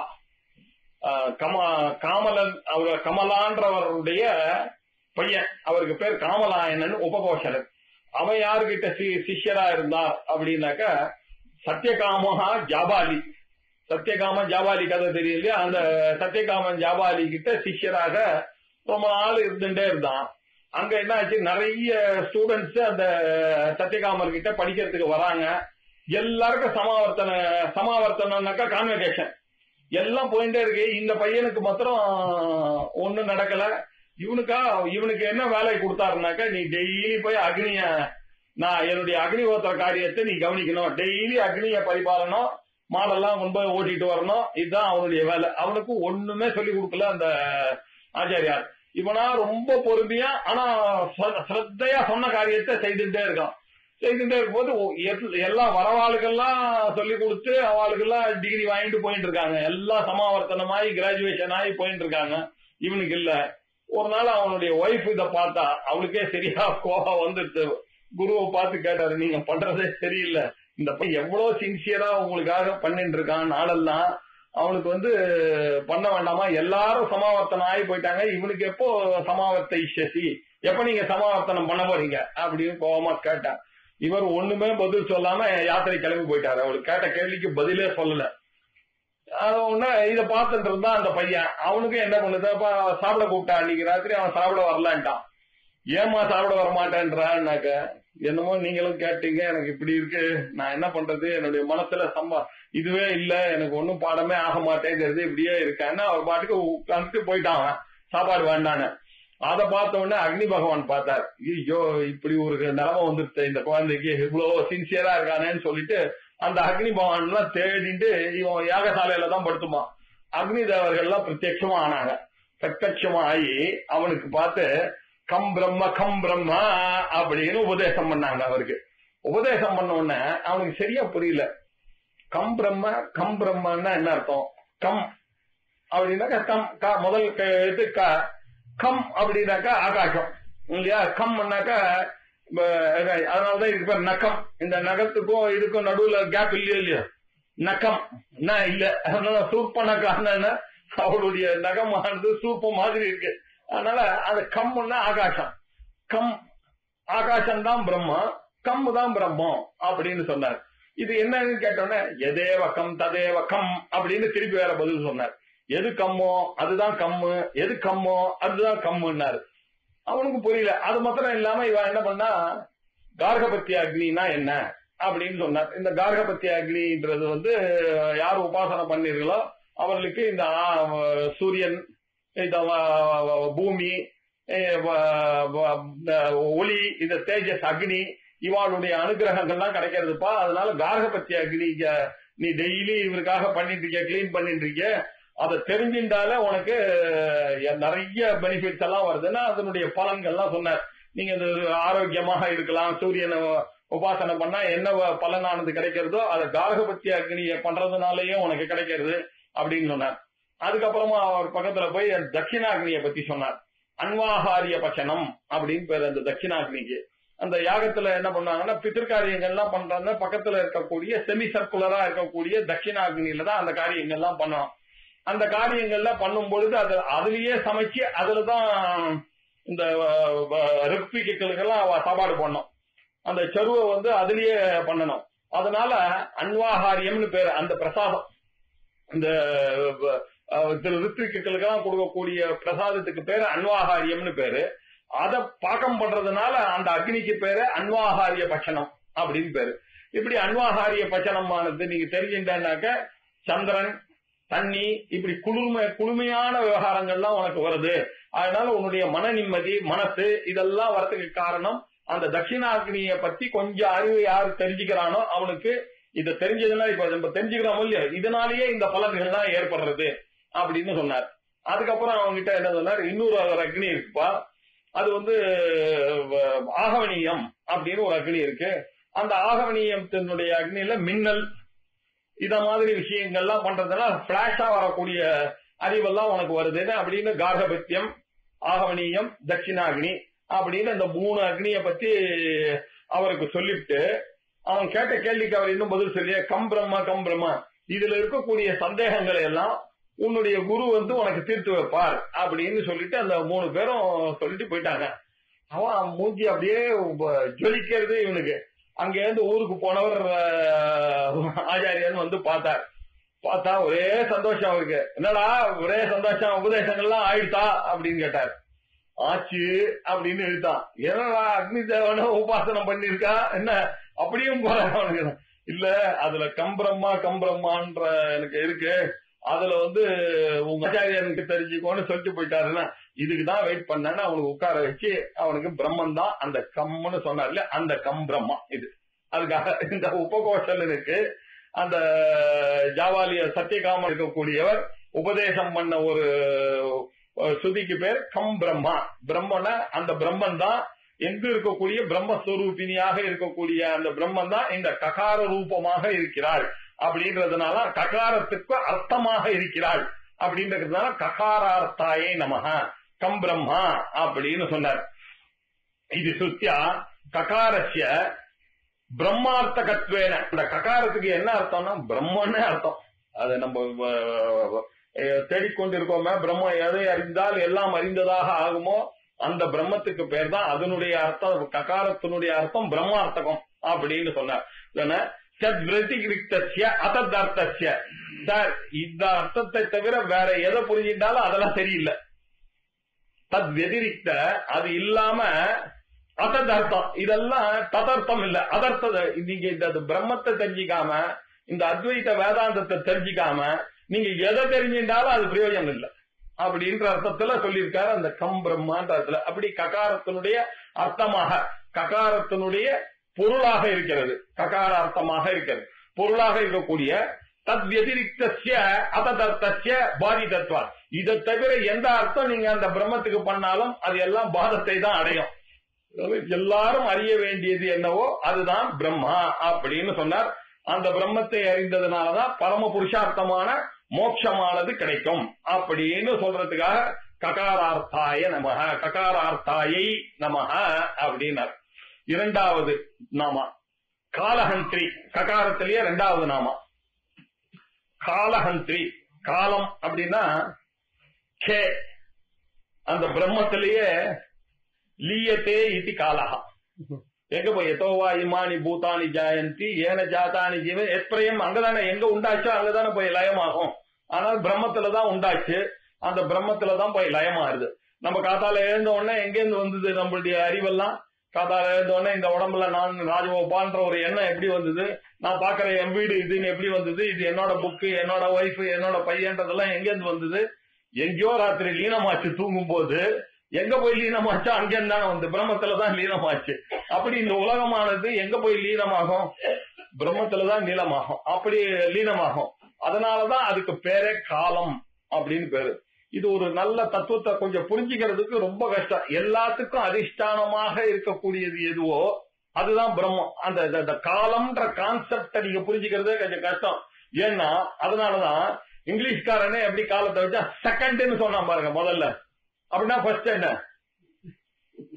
காமலன், அவர் கமலான்றவருடைய பையன், அவருக்கு பேர் காமலாயனன் உபகோஷலன். அவன் யாருகிட்ட சிஷ்யரா இருந்தார் அப்படின்னாக்க சத்தியகாமஹா ஜாபாலி. சத்தியகாமன் ஜாபாலி கதை தெரியும் இல்லையா? அந்த சத்தியகாமன் ஜாபாலி கிட்ட சிஷ்யராக ரொம்ப நாள் இருந்துட்டே இருந்தான். அங்க என்ன ஆச்சு, நிறைய ஸ்டூடெண்ட்ஸ் அந்த சத்தியகாமர் கிட்ட படிக்கிறதுக்கு வராங்க. எல்லாருக்கும் சமாவர்த்தனம்னாக்கா கான்வெகேஷன் எல்லாம் போயிட்டே இருக்கு. இந்த பையனுக்கு மாத்திரம் ஒண்ணும் நடக்கல. இவனுக்கு என்ன வேலை கொடுத்தாருனாக்கா, நீ டெய்லி போய் அக்னிய, நான் என்னுடைய அக்னிஹோத்திர காரியத்தை நீ கவனிக்கணும், டெய்லி அக்னிய பரிபாலனம், மாடெல்லாம் கொண்டு போய் ஓட்டிட்டு வரணும், இதுதான் அவனுடைய வேலை. அவனுக்கு ஒண்ணுமே சொல்லி கொடுக்கல அந்த ஆச்சாரியார். இவனா ரொம்ப பொறுமையா ஆனா ஸ்ரத்தையா சொன்ன காரியத்தை செய்துட்டே இருக்கான். செய்துட்டே இருக்கும்போது எல்லா வரவாளுக்கெல்லாம் சொல்லி கொடுத்து அவளுக்கெல்லாம் டிகிரி வாங்கிட்டு போயிட்டு இருக்காங்க. எல்லாம் சமாவர்த்தனமாயி கிராஜுவேஷன் ஆகி போயிட்டு இருக்காங்க. இவனுக்கு இல்ல. ஒரு நாள் அவனுடைய ஒய்ஃப் இதை பார்த்தா அவளுக்கே சரியா கோபம் வந்துட்டு குருவை பார்த்து கேட்டாரு, நீங்க பண்றதே சரியில்லை, இந்த பையன் எவ்வளவு சின்சியரா உங்களுக்காக பண்ணிட்டு இருக்கான், நாளெல்லாம் அவனுக்கு பண்ண வேண்டாமா, எல்லாரும் சமாவர்த்தனம் ஆகி போயிட்டாங்க, இவனுக்கு எப்போ சமாவர்த்த இஷ்யசி, எப்ப நீங்க சமாவர்த்தனம் பண்ண போறீங்க அப்படின்னு கோபமா கேட்டா. இவர் ஒண்ணுமே பதில் சொல்லாம யாத்திரை கிளம்பி போயிட்டாரு. அவளுக்கு கேட்ட கேள்விக்கு பதிலே சொல்லல. இத பார்த்துட்டு இருந்தா அந்த பையன், அவனுக்கு என்ன பண்ணுது, சாப்பிட கூப்பிட்டா அன்னைக்கு ராத்திரி. அவன் சாப்பிட வரலான்ட்டான். ஏமா சாப்பிட வரமாட்டேன்றான்னாக்க, என்னமோ நீங்களும் கேட்டீங்க, எனக்கு இப்படி இருக்கு, நான் என்ன பண்றது, என்னுடைய மனசுல இதுவே இல்ல, எனக்கு ஒன்னும் பாடமே ஆக மாட்டேங்கிறது, இப்படியே இருக்கான்னு அவர் பாட்டுக்கு உட்காந்துட்டு போயிட்டான் சாப்பாடு வேண்டான்னு. அதை பார்த்த உடனே அக்னி பகவான் பார்த்தார், ஐயோ இப்படி ஒரு நிலைமை வந்துருச்சு இந்த குழந்தைக்கு, இவ்வளவு சின்சியரா இருக்கானேன்னு சொல்லிட்டு அந்த அக்னி பகவான் எல்லாம் தேடிட்டு இவன் யாகசாலையில தான் படுத்துமா. அக்னி தேவர்கள் எல்லாம் பிரத்யட்சமா ஆனாங்க. பிரத்யட்சமா ஆகி அவனுக்கு பார்த்து கம் பிரம்ம அப்படின்னு உபதேசம் பண்ணாங்க. அவருக்கு உபதேசம் பண்ண உடனே அவனுக்கு சரியா புரியல. கம் பிரம்மன்னா என்ன அர்த்தம்? கம் அப்படின்னாக்கா முதல் கம் அப்படின்னாக்கா ஆகாசம் இல்லையா? கம்னாக்கா அதனாலதான் இதுக்கு பேர் நகம். இந்த நகத்துக்கும் இதுக்கும் நடுவுல கேப் இல்லையா? நகம் இல்ல, அதனால சூப்ப நகம், அவளுடைய நகமானது சூப்ப மாதிரி இருக்கு. அதனால அந்த கம்னா ஆகாசம். கம் ஆகாசம் தான் பிரம்மம், கம் தான் பிரம்மம் அப்படின்னு சொன்னார். இது என்னன்னு கேட்டோன்னே எதேவ கம் ததேவ கம் அப்படின்னு திருப்பி வேற பதில் சொன்னார். எது கம்மோ அதுதான் கம்மு, எது கம்மோ அதுதான் கம்முன்னாரு. அவனுக்கு புரியல. அது மாத்திரம் இல்லாம இவன் என்ன பண்ணா, கார்கபத்திய அக்னினா என்ன அப்படின்னு சொன்னார். இந்த கார்கபத்திய அக்னின்றது யார் உபாசனை பண்ணீர்களோ அவர்களுக்கு இந்த சூரியன், இந்த பூமி, ஒளி, இந்த தேஜஸ் அக்னி இவாளுடைய அனுகிரகங்கள்லாம் கிடைக்கிறதுப்பா. அதனால கார்கபத்திய அக்னி நீ டெய்லி இவருக்காக பண்ணிட்டு இருக்க, கிளீன் பண்ணிட்டு இருக்க, அதை தெரிஞ்சின்றால உனக்கு நிறைய பெனிஃபிட்ஸ் எல்லாம் வருதுன்னா அதனுடைய பலன்கள்லாம் சொன்னார். நீங்க இந்த ஆரோக்கியமாக இருக்கலாம், சூரியனை உபாசனை பண்ணா என்ன பலனானது கிடைக்கிறதோ அதை கார்கபத்திய அக்னியை பண்றதுனாலயும் உனக்கு கிடைக்கிறது அப்படின்னு சொன்னார். அதுக்கப்புறமா அவர் பக்கத்துல போய் தட்சிணாக்னியை பத்தி சொன்னார். அன்வாகாரிய பச்சனம் அப்படின்னு பேர் அந்த தட்சிணாக்னிக்கு. அந்த யாகத்துல என்ன பண்ணாங்கன்னா பித்திருக்காரியங்கள்லாம் பண்றாங்க பக்கத்துல இருக்கக்கூடிய செமி சர்க்குலரா இருக்கக்கூடிய தட்சிணாக்னியில தான் அந்த காரியங்கள்லாம் பண்ணணும். அந்த காரியங்கள்லாம் பண்ணும் பொழுது அதுலயே சமைச்சு அதுலதான் இந்த ரிக்விகளுக்கெல்லாம் சாப்பாடு பண்ணணும். அந்த செருவை அதுலயே பண்ணணும். அதனால அன்வாகாரியம்னு பேரு அந்த பிரசாதம். இந்த ரித்விகளுக்கெல்லாம் கொடுக்கக்கூடிய பிரசாதத்துக்கு பேரு அன்வாகாரியம்னு பேரு. அத பாக்கம் பண்றதுனால அந்த அக்னிக்கு பேரு அன்வாகாரிய பட்சணம் அப்படின்னு பேரு. இப்படி அன்வாகாரிய பட்சணமானது நீங்க தெரிஞ்சுட்டாக்க சந்திரன் தண்ணி இப்படி குளுமையான விவகாரங்கள்லாம் உனக்கு வருது. அதனால உன்னுடைய மன நிம்மதி மனசு இதெல்லாம் வரதுக்கு காரணம் அந்த தட்சிணாக்னிய பத்தி கொஞ்சம் அறிவு யாரு தெரிஞ்சுக்கிறானோ அவனுக்கு இதை தெரிஞ்சதுன்னா இப்ப நம்ம தெரிஞ்சுக்கிறோம் இல்லையா, இதனாலேயே இந்த பலன்கள்லாம் ஏற்படுறது அப்படின்னு சொன்னார். அதுக்கப்புறம் அவங்க கிட்ட என்ன சொன்னார், இன்னொரு அக்னி இருக்குப்பா, அது ஆகவனியம் அப்படின்னு ஒரு அக்னி இருக்கு. அந்த ஆகவனியத்தினுடைய அக்னியில மின்னல் இத மாதிரி விஷயங்கள்லாம் பண்றதுனால பிளாஷா வரக்கூடிய அறிவெல்லாம் உனக்கு வருதுன்னு அப்படின்னு கார்கபத்தியம், ஆகவனியம், தட்சிணாக்னி அப்படின்னு இந்த 3 அக்னிய பத்தி அவருக்கு சொல்லிவிட்டு அவன் கேட்ட கேள்விக்கு அவர் இன்னும் பதில் சொல்லிய கம் பிரம்மா இதுல இருக்கக்கூடிய சந்தேகங்களை எல்லாம் உன்னுடைய குரு உனக்கு தீர்த்து வைப்பார் அப்படின்னு சொல்லிட்டு அந்த 3 பேரும் சொல்லிட்டு போயிட்டாங்க. அவன் மூஞ்சி அப்படியே ஜொலிக்கிறது இவனுக்கு. அங்க இருந்து ஊருக்கு போனவர் ஆச்சாரியன் பார்த்தா ஒரே சந்தோஷம் அவருக்கு. என்னடா ஒரே சந்தோஷம், உபதேசங்கள்லாம் ஆயிடுதா அப்படின்னு கேட்டார். ஆச்சு அப்படின்னு எழுத்தான். ஏன்னா அக்னி தேவன உபாசனம் பண்ணிருக்கா என்ன அப்படியும் போறான் அவனுக்கு. இல்ல அதுல கம்பிரம்மான்ற எனக்கு இருக்கு, அதுல உங்க ஆச்சாரியனுக்கு தெரிஞ்சுக்கோன்னு சொல்லிட்டு போயிட்டாருன்னா இதுக்குதான் வெயிட் பண்ணேன்னு அவனுக்கு உட்கார வச்சு அவனுக்கு பிரம்மன் தான் அந்த கம்னு சொன்னார்ல அந்த கம்பிரம்மா இது. அதுக்காக இந்த உபகோஷலனுக்கு அந்த ஜாவாலிய சத்தியகாமன் இருக்கக்கூடியவர் உபதேசம் பண்ண ஒரு சுதிக்கு பேர் கம் பிரம்மா. பிரம்மன அந்த பிரம்மன் தான் எங்கு இருக்கக்கூடிய பிரம்மஸ்வரூபினியாக இருக்கக்கூடிய அந்த பிரம்மன் தான் இந்த ககார ரூபமாக இருக்கிறாள் அப்படின்றதுனால ககாரத்துக்கு அர்த்தமாக இருக்கிறாள் அப்படின்றதுனால ககாரார்த்தாயே நமஹ கம் பிரம்மா அப்படின்னு சொன்னார். இது சுத்தியா ககாரஸ்ய பிரம்மார்த்தகத்வேன. இந்த ககாரத்துக்கு என்ன அர்த்தம்னா பிரம்மன்னு அர்த்தம். அது நம்ம தேடிக்கொண்டிருக்கோமே பிரம்மம் எதை அறிந்தால் எல்லாம் அறிந்ததாக ஆகுமோ அந்த பிரம்மத்துக்கு பேர் தான் அதனுடைய அர்த்தம். ககாரத்தினுடைய அர்த்தம் பிரம்மார்த்தகம் அப்படின்னு சொன்னார். அர்த்தசிய சார் இந்த அர்த்தத்தை தவிர வேற எதை புரிஞ்சிட்டாலும் அதெல்லாம் சரியில்லை. தத் வெதிரிக்த அது இல்லாம அதர்த்தம் இதெல்லாம் ததர்த்தம் இல்ல அதர்த்த. நீங்க இந்த பிரம்மத்தை தெரிஞ்சிக்காம இந்த அத்வைத வேதாந்தத்தை தெரிஞ்சிக்காம நீங்க எதை தெரிஞ்சிட்டாலும் அது பிரயோஜனம் இல்லை அப்படின்ற அர்த்தத்துல சொல்லியிருக்காரு அந்த கம் பிரம்மான்ற அர்த்தத்துல. அப்படி ககாரத்தினுடைய அர்த்தமாக ககாரத்தினுடைய பொருளாக இருக்கிறது, ககார அர்த்தமாக இருக்கிறது, பொருளாக இருக்கக்கூடிய தத் வெதிரிக்தஸ்ய அததர்த்தஸ்ய பாதிதத்வா. இதை தவிர எந்த அர்த்தம் நீங்க அந்த பிரம்மத்துக்கு பண்ணாலும் அது எல்லாம் பாதத்தை தான் அடையும். எல்லாரும் அறிய வேண்டியது என்னவோ அதுதான் பிரம்மா அப்படின்னு சொன்னார். அந்த பிரம்மத்தை அறிந்ததுனாலதான் பரம புருஷார்த்தமான மோட்சமானது கிடைக்கும் அப்படின்னு சொல்றதுக்காக ககாரார்த்தாய நமஹ ககாரார்த்தாயை நமஹ அப்படின்னார். இரண்டாவது நாமா காலஹந்திரி. ககாரத்திலேயே இரண்டாவது நாமா காலஹந்திரி. காலம் அப்படின்னா அந்த பிரம்மத்திலேயே லீயத்தே இது காலஹா. எங்க போய் எதோவா இமானி பூதானி ஜாயந்தி ஏன ஜாதானி ஜீவன் எத்பிரயம் அங்கதானே எங்க உண்டாச்சோ அங்கதானே போய் லயமாகும். ஆனால் பிரம்மத்துலதான் உண்டாச்சு, அந்த பிரம்மத்துலதான் போய் லயமாறுது. நம்ம காத்தால எழுந்த உடனே எங்கேருந்து வந்தது நம்மளுடைய அறிவெல்லாம்? காத்தால எழுந்த உடனே இந்த உடம்புல நான் ராஜகோபால்ன்ற ஒரு எண்ணம் எப்படி வந்தது? நான் பாக்குற என் வீடு இதுன்னு எப்படி வந்தது? இது என்னோட புக்கு, என்னோட ஒய்ஃப், என்னோட பையன்றதெல்லாம் எங்கேருந்து வந்தது? எங்கேயோ ராத்திரி லீனமாச்சு தூங்கும் போது. எங்க போய் லீனமாச்சோ அங்கேருந்து தானே வந்து பிரம்மத்துலதான் லீனமாச்சு. அப்படி இந்த உலகமானது எங்க போய் லீனமாகும்? பிரம்மத்துலதான் லீனமாகும். அப்படி லீனமாகும். அதனாலதான் அதுக்கு பேரே காலம் அப்படின்னு பேரு. இது ஒரு நல்ல தத்துவத்தை கொஞ்சம் புரிஞ்சுக்கிறதுக்கு ரொம்ப கஷ்டம். எல்லாத்துக்கும் அதிஷ்டானமாக இருக்கக்கூடியது எதுவோ அதுதான் பிரம்மம். அந்த காலம்ன்ற கான்செப்ட நீங்க புரிஞ்சுக்கிறதே கொஞ்சம் கஷ்டம். ஏன்னா அதனாலதான் இங்கிலீஷ்காரனே எப்படி காலத்தை வச்சா செகண்ட்னு சொன்னா பாருங்க முதல்ல. அப்படின்னா ஃபர்ஸ்ட் என்ன?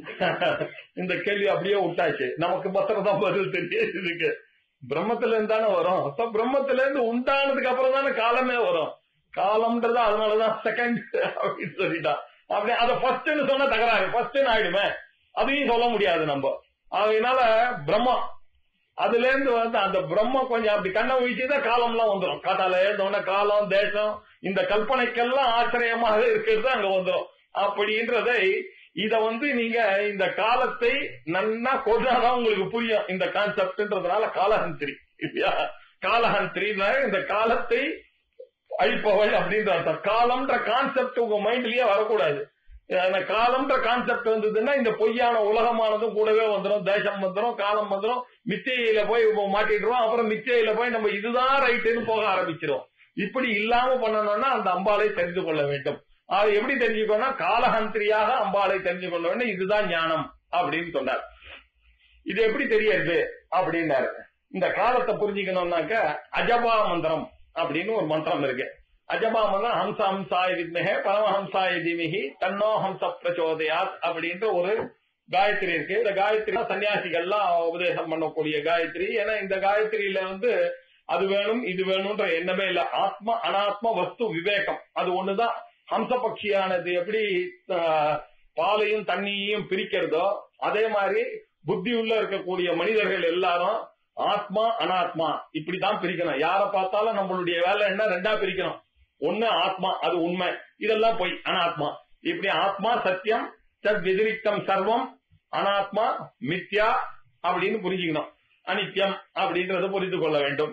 இந்த கேள்வி அப்படியே விட்டாச்சு. நமக்கு மாத்திரம் தான் பதில் தெரியும். இதுக்கு பிரம்மத்துல இருந்து தானே வரும். பிரம்மத்துல இருந்து உண்டானதுக்கு அப்புறம் தானே காலமே வரும். காலம்ன்றது அதனாலதான் செகண்ட் அப்படின்னு சொல்லிட்டான். அப்படி அதை ஃபர்ஸ்ட்னு சொன்னா தகராறு, ஃபர்ஸ்ட்னு ஆயிடுமே, அதையும் சொல்ல முடியாது நம்ம. அதனால பிரம்மம் அதுல இருந்து வந்து அந்த பிரம்மம் கொஞ்சம் அப்படி கண்ணை வீழ்ச்சிதான் காலம் எல்லாம் வந்துடும். காட்டால எழுந்தோட காலம் தேசம் இந்த கல்பனைக்கெல்லாம் ஆச்சரியமாக இருக்கிறது அங்க வந்துடும். அப்படின்றதை இத வந்து நீங்க இந்த காலத்தை நல்லா கொண்டாதான் உங்களுக்கு புரியும் இந்த கான்செப்ட்ன்றதுனால காலஹந்திரி இல்லையா. காலஹந்திரினா இந்த காலத்தை அழிப்பவள் அப்படின்ற அர்த்தம். காலம்ன்ற கான்செப்ட் உங்க மைண்ட்லயே வரக்கூடாது. காலம்ன்ற கான்செப்ட் வந்ததுன்னா இந்த பொய்யான உலகமானதும் கூடவே வந்துடும், தேசம் வந்துடும், காலம் வந்துடும், மிச்சையில போய் மாட்டிடுறோம். அப்புறம் மிச்சையில போய் நம்ம இதுதான் ரைட்டுன்னு போக ஆரம்பிச்சிடும். இப்படி இல்லாம பண்ணணும்னா அந்த அம்பாளை தெரிந்து கொள்ள வேண்டும். அது எப்படி தெரிஞ்சுக்கணும்னா காலஹந்திரியாக அம்பாளை தெரிஞ்சு கொள்ள வேண்டும். இதுதான் ஞானம் அப்படின்னு சொன்னார். இது எப்படி தெரியறது அப்படின்னாரு. இந்த காலத்தை புரிஞ்சுக்கணும்னாக்க அஜபா மந்திரம் அப்படின்னு ஒரு மந்திரம் இருக்கு. அஜபா மந்திரம் ஹம்ச ஹம்சாய வித்மஹே பரமஹம்சாய தீமஹி தன்னோ ஹம்ச பிரச்சோதயாத் அப்படின்ற ஒரு காயத்ரி இருக்கு. இந்த காயத்ரி சன்னியாசிகள்லாம் உபதேசம் பண்ணக்கூடிய காயத்ரி. ஏன்னா இந்த காயத்ரியில வந்து அது வேணும் இது வேணும்ன்ற எண்ணமே இல்ல. ஆத்ம அனாத்ம வஸ்து விவேகம் அது ஒண்ணுதான். ஹம்ச பட்சியானது எப்படி பாலையும் தண்ணியையும் பிரிக்கிறதோ அதே மாதிரி புத்தி உள்ள இருக்கக்கூடிய மனிதர்கள் எல்லாரும் ஆத்மா அனாத்மா இப்படிதான் பிரிக்கணும். யார பார்த்தாலும் நம்மளுடைய வேலை என்ன, ரெண்டா பிரிக்கணும். ஒண்ணு ஆத்மா அது உண்மை, இதெல்லாம் பொய் அனாத்மா. இப்படி ஆத்மா சத்தியம் சத் வெதிரிக்தம் சர்வம், அனாத்மா மித்யா அப்படின்னு புரிஞ்சுக்கணும். அனித்யம் அப்படின்றத புரிந்து கொள்ள வேண்டும்.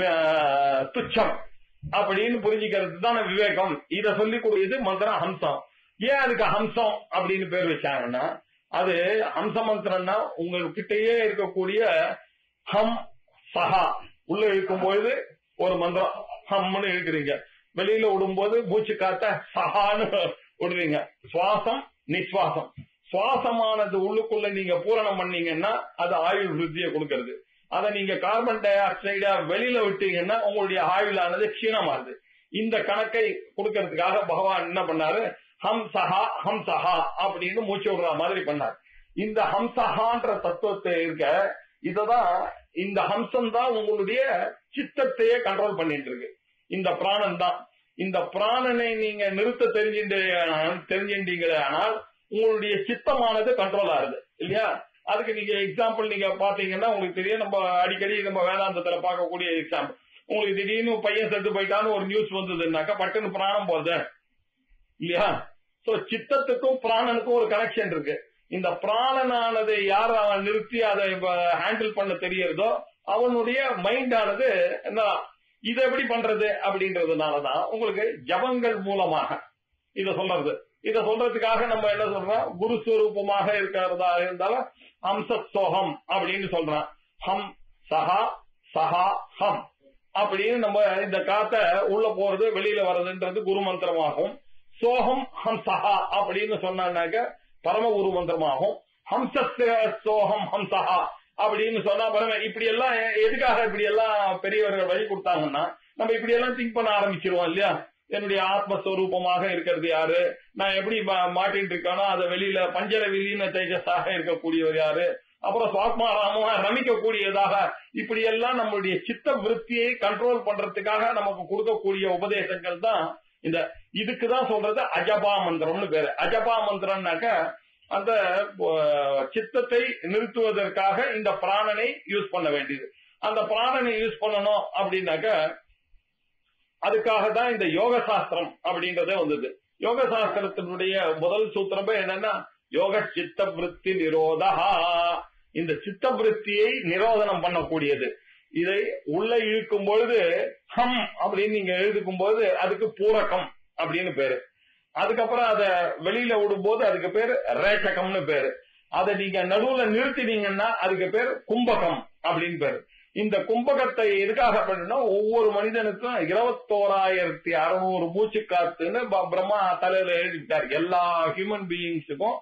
துச்சம் அப்படின்னு புரிஞ்சுக்கிறது தான் விவேகம். இத சொல்லிக் கூடியது மந்திரம் ஹம்சம். ஏன் அதுக்கு ஹம்சம் அப்படின்னு பேர் வச்சாங்கன்னா, அது ஹம்ச மந்திரம்னா உங்ககிட்டயே இருக்கக்கூடிய ஹம் சஹா உள்ள இருக்கும்போது ஒரு மந்திரம் ஹம்னு இருக்கிறீங்க, வெளியில விடும்போது மூச்சு காத்த சஹான்னு விடுறீங்க. சுவாசம் நிஸ்வாசம். சுவாசமானது உள்ளுக்குள்ள நீங்க பூரணம் பண்ணீங்கன்னா அது ஆயுள் விருத்தியை கொடுக்கறது. அதை நீங்க கார்பன் டை ஆக்சைடா வெளியில விட்டீங்கன்னா உங்களுடைய ஆயுளானது க்ஷீணமாகுது. இந்த கணக்கை கொடுக்கறதுக்காக பகவான் என்ன பண்ணாரு, ஹம் சஹா அப்படின்னு மூச்சு விடுற மாதிரி பண்ணார். இந்த ஹம்சஹான்ற தத்துவத்தை இருக்க இததான், இந்த ஹம்சம் தான் உங்களுடைய சித்தத்தையே கண்ட்ரோல் பண்ணிட்டு இருக்கு. இந்த பிராணன் தான். இந்த பிராணனை நீங்க நிறுத்த தெரிஞ்சிட்டீங்களே ஆனால் உங்களுடைய சித்தமானது கண்ட்ரோல் ஆகுது இல்லையா. அதுக்கு நீங்க எக்ஸாம்பிள் நீங்க பாத்தீங்கன்னா உங்களுக்கு தெரியும். நம்ம அடிக்கடி நம்ம வேதாந்தத்துல பார்க்கக்கூடிய எக்ஸாம்பிள், உங்களுக்கு திடீர்னு பையன் செத்து போயிட்டான்னு ஒரு நியூஸ் வந்ததுன்னாக்கா பட்டுன்னு பிராணம் போறது இல்லையா. சோ சித்தத்துக்கும் பிராணனுக்கும் ஒரு கனெக்ஷன் இருக்கு. இந்த பிராணனானதை யார் அவன் நிறுத்தி அதை ஹேண்டில் பண்ண தெரியறதோ அவனுடைய மைண்ட் ஆனது என்ன, இதை எப்படி பண்றது அப்படின்றதுனாலதான் உங்களுக்கு ஜபங்கள் மூலமாக இத சொல்றது. இத சொல்றதுக்காக நம்ம என்ன சொல்றோம், குரு ஸ்வரூபமாக இருக்கிறதா இருந்தாலும் ஹம்சோகம் அப்படின்னு சொல்றான். ஹம் சஹா சஹா ஹம் அப்படின்னு நம்ம இந்த காத்த உள்ள போறது வெளியில வர்றதுன்றது குரு மந்திரமாகும். சோகம் ஹம் சஹா அப்படின்னு சொன்னாக்க பரம குரு மந்திரமாகும். ஹம்சோகம் ஹம் சஹா அப்படின்னு சொன்னா பரம. இப்படி எல்லாம் எதுக்காக இப்படி எல்லாம் பெரியவர்கள் வழி கொடுத்தாங்கன்னா நம்ம இப்படி எல்லாம் திங்க் பண்ண ஆரம்பிச்சிருவோம் இல்லையா. என்னுடைய ஆத்மஸ்வரூபமாக இருக்கிறது யாரு, நான் எப்படி மாட்டின்னு இருக்கானோ அதை வெளியில பஞ்சர விலீன தேஜஸாக இருக்கக்கூடியவர் யாரு, அப்புறம் சுவாத்மாராம ரமிக்கக்கூடியதாக, இப்படி எல்லாம் நம்மளுடைய சித்த விருத்தியை கண்ட்ரோல் பண்றதுக்காக நமக்கு கொடுக்கக்கூடிய உபதேசங்கள் தான் இந்த. இதுக்குதான் சொல்றது அஜபா மந்திரம்னு பேரு. அஜபா மந்திரம்னாக்க அந்த சித்தத்தை நிறுத்துவதற்காக இந்த பிராணனை யூஸ் பண்ண வேண்டியது. அந்த பிராணனை யூஸ் பண்ணணும் அப்படின்னாக்க அதுக்காக தான் இந்த யோக சாஸ்திரம் அப்படின்றதே வந்தது. யோக சாஸ்திரத்தினுடைய முதல் சூத்திரமே என்னன்னா யோக சித்த விருத்தி நிரோதா. இந்த சித்த விருத்தியை நிரோதனம் பண்ணக்கூடியது. இதை உள்ள இழுக்கும் பொழுது ஹம் அப்படின்னு நீங்க எழுதுக்கும் போது அதுக்கு பூரகம் அப்படின்னு பேரு. அதுக்கப்புறம் அத வெளியில விடும்போது அதுக்கு பேரு ரேச்சகம்னு பேரு. அதை நீங்க நடுவுல நிறுத்தினீங்கன்னா அதுக்கு பேர் கும்பகம் அப்படின்னு பேரு. இந்த கும்பகத்தை எதுக்காக பண்ணா ஒவ்வொரு மனிதனுக்கும் 21,600 மூச்சு காத்துன்னு பிரம்மா தலையில எழுதிட்டார். எல்லா ஹியூமன் பீயிங்ஸுக்கும்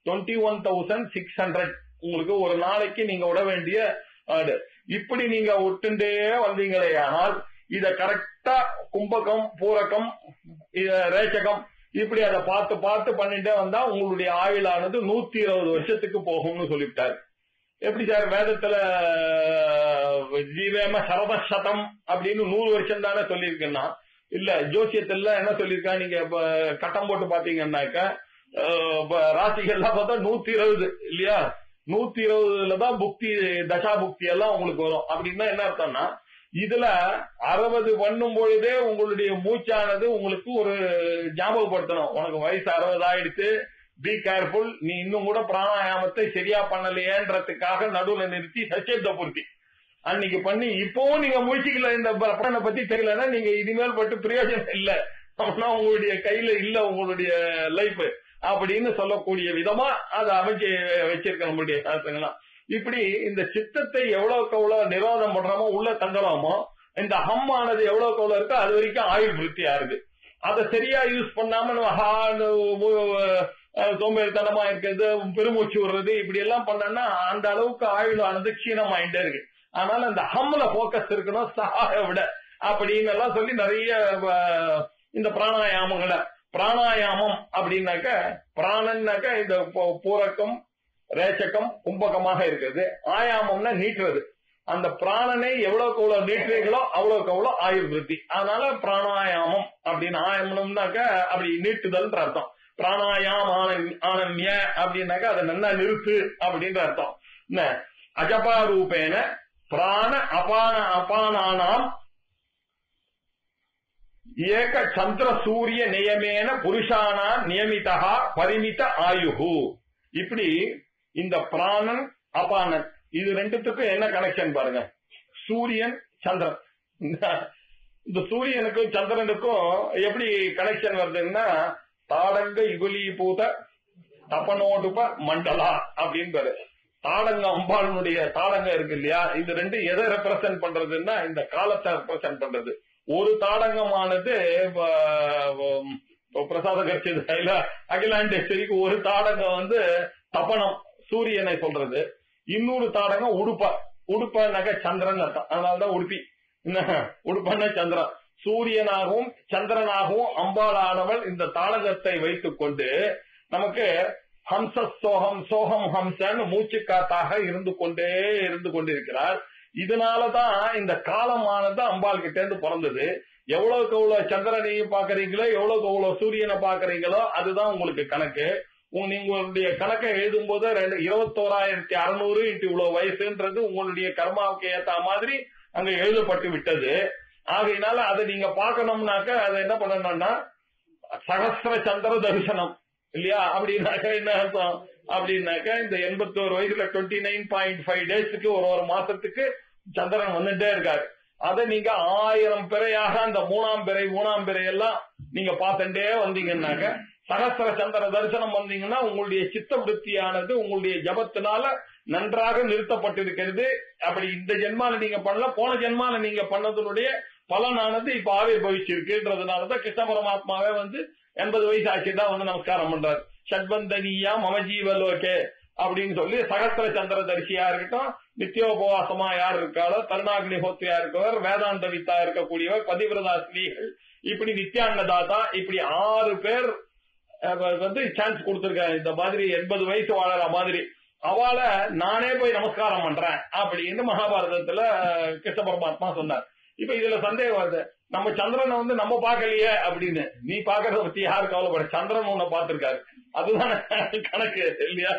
21,600 உங்களுக்கு ஒரு நாளைக்கு நீங்க விட வேண்டிய ஆடு. இப்படி நீங்க விட்டுண்டே வந்தீங்களே ஆனால் இத கரெக்டா கும்பகம் பூரகம் ரேச்சகம் இப்படி அதை பார்த்து பார்த்து பண்ணிட்டே வந்தா உங்களுடைய ஆயுளானது 120 வருஷத்துக்கு போகும்னு சொல்லிவிட்டாரு. எப்படி சார் வேதத்துல ஜீவேம சரதசதம் அப்படின்னு 100 வருஷம் தானே சொல்லியிருக்குன்னா, இல்ல ஜோசியத்துல என்ன சொல்லியிருக்கா, நீங்க கட்டம் போட்டு பாத்தீங்கன்னாக்க ராசிகள்லாம் பார்த்தா 120 இல்லையா, 120லதான் புக்தி தசா புக்தி எல்லாம் உங்களுக்கு வரும். அப்படின்னா என்ன அர்த்தம்னா, இதுல 60 பண்ணும் பொழுதே உங்களுடைய மூச்சானது உங்களுக்கு ஒரு ஞாபகப்படுத்தணும், உனக்கு வயசு 60 ஆயிடுச்சு, பி கேர்ஃபுல், நீ இன்னும் கூட பிராணாயாமத்தை சரியா பண்ணலையேன்றதுக்காக நடுவுல நிறுத்தி சச்சேப்த பூர்த்தி அன்னைக்கு பண்ணி இப்பவும் நீங்க முயற்சிக்கல, இந்த பிராணனை பத்தி தெரியலன்னா நீங்க இனிமேல் பட்டு பிரயோஜனம் இல்ல, அப்படின்னா உங்களுடைய கையில இல்ல உங்களுடைய லைஃப் அப்படின்னு சொல்லக்கூடிய விதமா அதை அமைச்சு வச்சிருக்க நம்மளுடைய சாஸ்திரங்களாம். இப்படி இந்த சித்தத்தை எவ்வளவுக்கு எவ்வளவு நிரோதம் பண்றோமோ உள்ள தங்குறோமோ, இந்த ஹம் ஆனது எவ்வளவுக்கு எவ்வளவு இருக்கோ அது வரைக்கும் ஆயுள் விருத்தியா இருக்கு. அதை சரியா யூஸ் பண்ணாம சோம்பேறித்தனமா இருக்கிறது, பெருமூச்சு விடுறது, இப்படி எல்லாம் பண்ணா அந்த அளவுக்கு ஆயுள் ஆனது க்ஷீணமாயிட்டே இருக்கு. அதனால அந்த ஹம்ல போக்கஸ் இருக்கணும் சாக விட அப்படின்னு எல்லாம் சொல்லி நிறைய இந்த பிராணாயாமங்களை, பிராணாயாமம் அப்படின்னாக்க பிராணன்னாக்க இந்த பூரக்கம் ரேச்சகம் கும்பகமாக இருக்கிறது, ஆயாமம்னா நீட்டுறது. அந்த பிராணனை எவ்வளவுக்கு எவ்வளவு நீட்டுறீங்களோ அவ்வளவுக்கு எவ்வளவு ஆயுள் விருத்தி. அதனால பிராணாயாமம் அப்படின்னு ஆயமனம்னாக்க அப்படி நீட்டுதல் அர்த்தம். பிராணாயாம் ஆனமிய அப்படின்னாக்க அதை நல்லா நிறுத்து அப்படின்ற அர்த்தம். என்ன அஜபா ரூபேன பிராண அபானானாம் ஏக சந்திர சூரிய நியமேன புருஷானா நியமிதா பரிமித ஆயுகு. இப்படி இந்த பிராணன் அபானன் இது ரெண்டுத்துக்கும் என்ன கனெக்ஷன் பாருங்க. சூரியன் சந்திரன், இந்த சூரியனுக்கும் சந்திரனுக்கும் எப்படி கனெக்ஷன் வருதுன்னா, தாடங்க யுகலீபூத தபனோடுப மண்டலா அப்படின்னு தாடங்க அம்பாளுடைய தாடங்க இருக்கு இல்லையா, இது ரெண்டு எதை ரெப்ரசென்ட் பண்றதுன்னா இந்த காலத்தை ரெப்ரசென்ட் பண்றது. ஒரு தாடங்கமானது பிரசாத கட்சி அகிலாண்டேஸ்வரிக்கு ஒரு தாடங்கம் தபனம் சூரியனை சொல்றது, இன்னொரு தாடகம் உடுப்பனாக்க சந்திரன் அர்த்தம். அதனாலதான் உடுப்பி உடுப்பன்னா சந்திரன். சூரியனாகவும் சந்திரனாகவும் அம்பாளானவள் இந்த தாடகத்தை வைத்துக் கொண்டு நமக்கு ஹம்ச சோகம் சோகம் ஹம்சன்னு மூச்சு காத்தாக இருந்து கொண்டிருக்கிறார். இதனாலதான் இந்த காலமானது அம்பாள் கிட்ட இருந்து பிறந்தது. எவ்வளவுக்கு எவ்வளவு சந்திரனையும் பாக்குறீங்களோ, எவ்வளவுக்கு எவ்வளவு சூரியனை பாக்குறீங்களோ அதுதான் உங்களுக்கு கணக்கு. உங்களுடைய கணக்கை எழுதும் போது 21,600 இவ்வளவு வயசுன்றது உங்களுடைய கர்மாவுக்கு ஏத்த மாதிரி அங்க எழுதப்பட்டு விட்டது. ஆகையினால அதை நீங்க பாக்கணும்னாக்க அதை என்ன பண்ணணும்னா சகஸ்ர சந்திர தரிசனம் இல்லையா. அப்படின்னாக்க என்ன அர்த்தம் அப்படின்னாக்க இந்த 81 வயசுல 29.5 டேஸ்க்கு ஒரு மாசத்துக்கு சந்திரன் வந்துட்டே இருக்காரு. அதை நீங்க 1000 பிறையாக அந்த மூணாம் பிறை எல்லாம் நீங்க பார்த்துட்டே வந்தீங்கன்னாக்க சகஸ்ர சந்திர தரிசனம் வந்தீங்கன்னா உங்களுடைய சித்த விருத்தியானது உங்களுடைய ஜபத்தினால நன்றாக நிறுத்தப்பட்டிருக்கிறது. அப்படி இந்த ஜென்மால நீங்க பண்ணல, போன ஜென்மால நீங்க பண்ணதனுடைய பலனானது இப்ப ஆவிர்பவிச்சிருக்குன்றதுனாலதான் கிருஷ்ண பரமாத்மாவே 80 வயசு ஆச்சுதான் நமஸ்காரம் பண்றாரு. ஷட்பந்தனியா மமஜீவலோகே அப்படின்னு சொல்லி சகஸ்ர சந்திர தரிசியா இருக்கட்டும், நித்தியோபவாசமா யார் இருக்காளோ, தருணாக்னிஹோத்ரியா இருக்கவர், வேதாந்த வித்தா இருக்கக்கூடியவர், பதிவிரதா ஸ்ரீகள், இப்படி நித்யான்னதாதா, இப்படி 6 பேர் சான்ஸ் கொடுத்திருக்காரு. இந்த மாதிரி 80 வயசு வாழற மாதிரி அவளை நானே போய் நமஸ்காரம் பண்றேன் அப்படின்னு மகாபாரதத்துல கிருஷ்ண பரமாத்மா சொன்னார். இப்ப இதுல சந்தேகம் வருது, நம்ம சந்திரனை நம்ம பாக்கலையே அப்படின்னு. நீ பாக்குறத பத்தி யாரு கவலைப்பட, சந்திரன் உன்னை பாத்திருக்காரு, அதுதான் கணக்கு இல்லையா.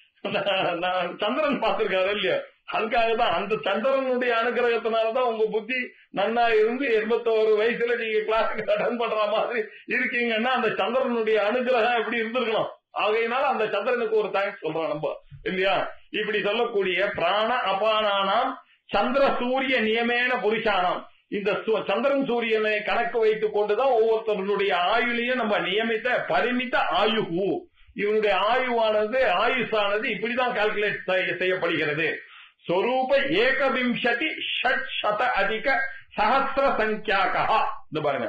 சந்திரன் பாத்திருக்காரு இல்லையா, அதுக்காகதான் அந்த சந்திரனுடைய அனுகிரகத்தினாலதான் உங்க புத்தி நன்னா இருந்து 81 வயசுல நீங்க கிளாஸுக்கு அட்டன் பண்ற மாதிரி இருக்கீங்கன்னா அந்த சந்திரனுடைய அனுகிரகம் எப்படி இருந்திருக்கணும். ஆகையினால அந்த சந்திரனுக்கு ஒரு தேங்க்ஸ் சொல்றோம் நம்ம இல்லையா. இப்படி சொல்லக்கூடிய பிராண அபானானாம் சந்திர சூரிய நியமேன புருஷானாம், இந்த சந்திரன் சூரியனை கணக்கு வைத்துக் கொண்டுதான் ஒவ்வொருத்தருடைய ஆயுளையும் நம்ம நியமித்த பரிமித்த ஆயுகு. இவனுடைய ஆயுஷானது இப்படிதான் கால்குலேட் செய்யப்படுகிறது. ஸ்வரூப ஏகவிம்சதி ஷட் சத அதிக சஹஸ்ர சங்கியாகா. இந்த பாருங்க,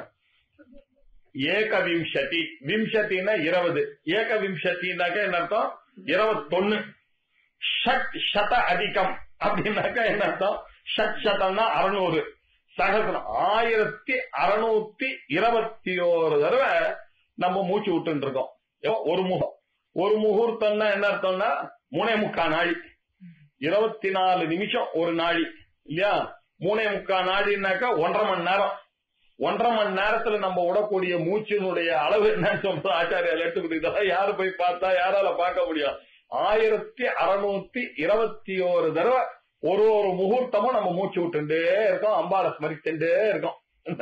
ஏகவிம்சதி, விம்சத்தின்னா 20, ஏகவிம்சத்தின்னாக்க என்ன அர்த்தம் 21. ஷட் சத அதிகம் அப்படின்னாக்க என்ன அர்த்தம், ஷட் சதம்னா 600, சகஸ்ரம் 1621 தடவை நம்ம மூச்சு விட்டு இருக்கோம். ஒரு முகூர்த்தம்னா என்ன அர்த்தம்னா 3.25 நாழி, 24 நிமிஷம் ஒரு நாழி இல்லையா? 3.25 நாழின்னாக்கா 1.5 மணி நேரம். 1.5 மணி நேரத்துல நம்ம விடக்கூடிய மூச்சினுடைய அளவு என்னன்னு சொல்றோம் ஆச்சாரியால் எடுத்துக்கிட்டு. இதெல்லாம் யாரு போய் பார்த்தா யாரால பார்க்க முடியும்? 1621 தடவை ஒரு முகூர்த்தமும் நம்ம மூச்சு விட்டுட்டே இருக்கோம், அம்பாளை ஸ்மரிச்சுட்டே இருக்கோம்.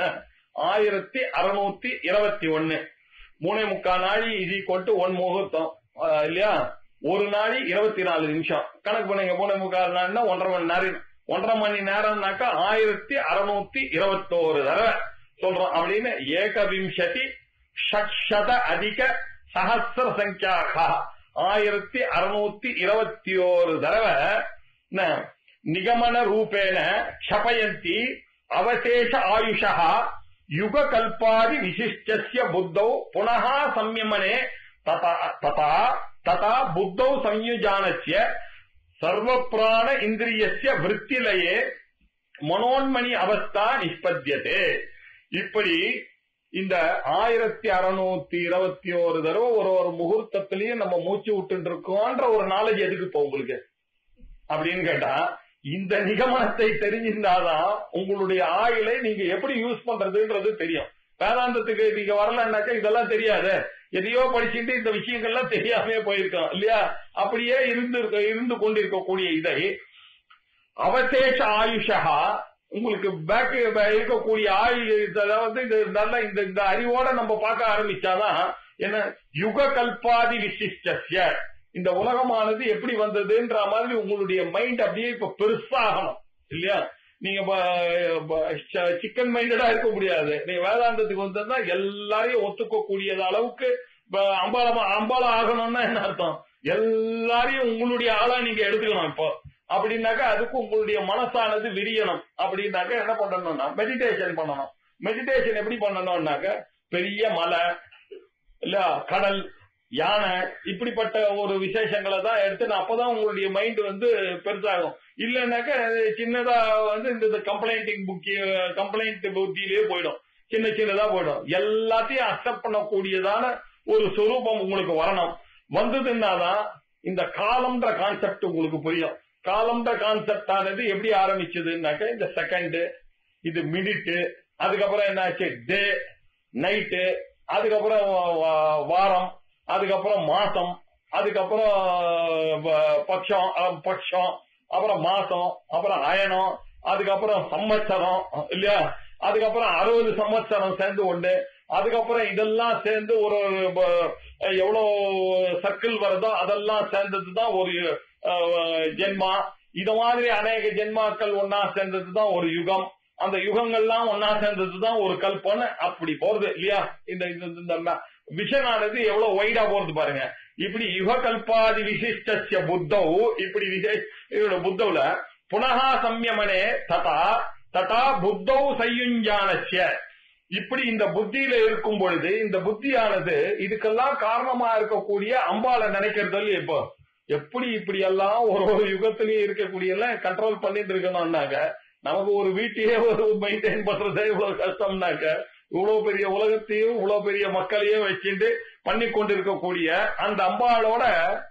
1621 3.25 நாழி இது ஈக்குவல் 1 முகூர்த்தம் இல்லையா? ஒரு நாளி 24 நிமிஷம் கணக்கு பண்ணுங்க. 3.25 நாள்னா 1.5 மணி நேரம். 1.5 மணி நேரம்னாக்கா 1621 தடவை சொல்றோம் அப்படின்னு. ஏகவிம்சதி ஷட்சத அதிக சஹஸ்ர சங்கியாக 1621 தடவை நிகமன ரூபேண க்ஷபயந்தி அவசேஷ ஆயுஷா யுக கல்பாதி விசிஷ்டஸ்ய புத்தௌ புனः சம்யமனே ததா புத்தௌ சம்யுஜானஸ்ய சர்வ பிராண இந்திரியஸ்ய விருத்திலயே மனோன்மணி அவஸ்தா நிஷ்பத்யதே. இப்படி இந்த 1621 தடவை ஒரு முகூர்த்தத்திலயும் நம்ம மூச்சு விட்டு இருக்கோன்ற ஒரு நாலேஜ் எதுக்கு இப்போ உங்களுக்கு அப்படின்னு கேட்டா, இந்த நிகமனத்தை தெரிஞ்சிருந்தாதான் உங்களுடைய ஆயுளை நீங்க எப்படி யூஸ் பண்றதுன்றது தெரியும். வேதாந்தத்துக்கு நீங்க வரலன்னாக்கா இதெல்லாம் தெரியாது, எதையோ படிச்சுட்டு இந்த விஷயங்கள்லாம் தெரியாமே போயிருக்கோம் இல்லையா? அப்படியே இருந்து கொண்டிருக்கக்கூடிய இதை அவசேஷ ஆயுஷா உங்களுக்கு பேக் இருக்கக்கூடிய ஆயுள் நல்ல இந்த அறிவோட நம்ம பார்க்க ஆரம்பிச்சாதான் என்ன யுக கல்பாதி விசிஷ்டஸ்ய இந்த உலகமானது எப்படி வந்ததுன்ற மாதிரி உங்களுடைய மைண்ட் அப்படியே இப்ப பெருசாகணும் இல்லையா? நீங்க சிக்கன் மைண்டடா இருக்க முடியாது. நீங்க வேதாந்தத்துக்கு வந்தா எல்லாரையும் ஒத்துக்கக்கூடிய அளவுக்கு அம்பாளா ஆகணும்னா என்ன அர்த்தம்? எல்லாரையும் உங்களுடைய ஆளா நீங்க எடுத்துக்கணும். இப்போ அப்படின்னாக்கா அதுக்கு உங்களுடைய மனசானது விரியணும். அப்படின்னாக்கா என்ன பண்ணணும்னா மெடிடேஷன் பண்ணணும். மெடிடேஷன் எப்படி பண்ணணும்னாக்க பெரிய மலை இல்ல கடல் யானை இப்படிப்பட்ட ஒரு விசேஷங்களை தான் எடுத்து அப்பதான் உங்களுடைய மைண்ட் பெருசாகும். இல்லைன்னாக்க சின்னதா இந்த கம்ப்ளைண்ட் புத்தியிலேயே போயிடும், சின்னதா போயிடும். எல்லாத்தையும் அக்செப்ட் பண்ணக்கூடியதான ஒரு சொரூபம் உங்களுக்கு வரணும். வந்ததுன்னாதான் இந்த காலம்ன்ற கான்செப்ட் உங்களுக்கு புரியும். காலம்ன்ற கான்செப்ட் ஆனது எப்படி ஆரம்பிச்சதுன்னாக்க இந்த செகண்ட், இது மினிட், அதுக்கப்புறம் என்னாச்சு டே நைட்டு, அதுக்கப்புறம் வாரம், அதுக்கப்புறம் மாசம், அதுக்கப்புறம் பட்சம், அப்புறம் மாசம், அப்புறம் அயனம், அதுக்கப்புறம் சம்வத்சரம் இல்லையா? அதுக்கப்புறம் 60 சம்வத்சரம் சேர்ந்து ஒண்ணு, அதுக்கப்புறம் இதெல்லாம் சேர்ந்து ஒரு எவ்வளவு சர்க்கிள் வருதோ அதெல்லாம் சேர்ந்ததுதான் ஒரு ஜென்மா. இது மாதிரி அநேக ஜென்மாக்கள் ஒன்னா சேர்ந்ததுதான் ஒரு யுகம். அந்த யுகங்கள்லாம் ஒன்னா சேர்ந்ததுதான் ஒரு கல்பனை. அப்படி போறது இல்லையா? இந்த விஷனானது எவ்வளவு வைடா போறது பாருங்க. இப்படி யுக கல்பாதி விசிஷ்டஸ்ய புத்தௌ, இப்படி புத்தவுல புனः சம்யமனே ததா புத்தௌ சயுஞ்சானஸ்ய, இப்படி இந்த புத்தியில இருக்கும் பொழுது இந்த புத்தியானது இதுக்கெல்லாம் காரணமா இருக்கக்கூடிய அம்பாளை நினைக்கிறது. இப்போ எப்படி இப்படி எல்லாம் ஒரு யுகத்திலேயே இருக்கக்கூடிய எல்லாம் கண்ட்ரோல் பண்ணிட்டு இருக்கணும்னாக்க நமக்கு ஒரு வீட்டையே மெயின்டைன் பண்றதே இவ்வளவு கஷ்டம்னாக்க இவ்வளவு பெரிய உலகத்தையும் இவ்வளவு பெரிய மக்களையும் வச்சுட்டு பண்ணி கொண்டிருக்கக்கூடிய அந்த அம்பாளோட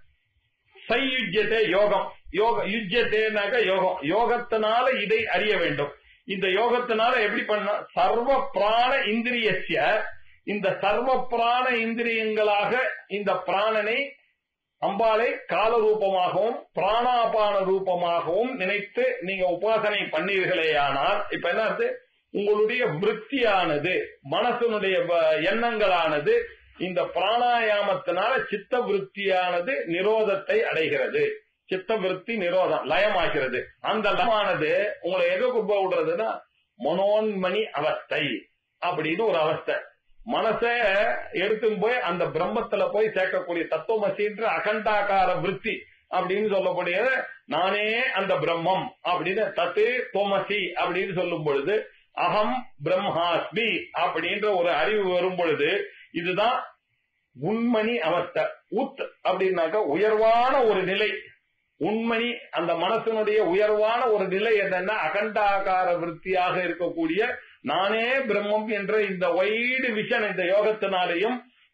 சையுஜ்யத்தை யோகம். யுஜ்யத்தேனாக்க யோகம். யோகத்தினால இதை அறிய வேண்டும். இந்த யோகத்தினால எப்படி பண்ண சர்வ பிராண இந்திரியஸ்ய, இந்த சர்வ பிராண இந்திரியங்களாக இந்த பிராணனை அம்பாளை கால ரூபமாகவும் பிராணாபான ரூபமாகவும் நினைத்து நீங்க உபாசனை பண்ணீர்களேயானால் இப்ப என்ன உங்களுடைய விருத்தியானது மனசனுடைய எண்ணங்களானது இந்த பிராணாயாமத்தினால சித்த விருத்தியானது நிரோதத்தை அடைகிறது. சித்த விருத்தி நிரோதம் லயமாகிறது. அந்த லயமானது உங்களை எதுக்கு விடுறதுன்னா மனோன்மணி அவஸ்தை அப்படின்னு ஒரு அவஸ்தை. மனச எடுத்து போய் அந்த பிரம்மத்துல போய் சேர்க்கக்கூடிய தத்துவமசின்ற அகண்டாகார விருத்தி அப்படின்னு சொல்லக்கூடியது நானே அந்த பிரம்மம் அப்படின்னு தத்து தோமசி அப்படின்னு சொல்லும் பொழுது அகம் பிரம்மாஸ்மி அப்படின்ற ஒரு அறிவு வரும் பொழுது இதுதான் உண்மணி அவஸ்தை. உத் அப்படின்னாக்க உயர்வான ஒரு நிலை. உண்மணி அந்த மனசனுடைய உயர்வான ஒரு நிலை என்னன்னா அகண்டாகார விருத்தியாக இருக்கக்கூடிய நானே பிரம்மம் என்ற இந்த வைடு விஷன் இந்த யோகத்தினாலையும்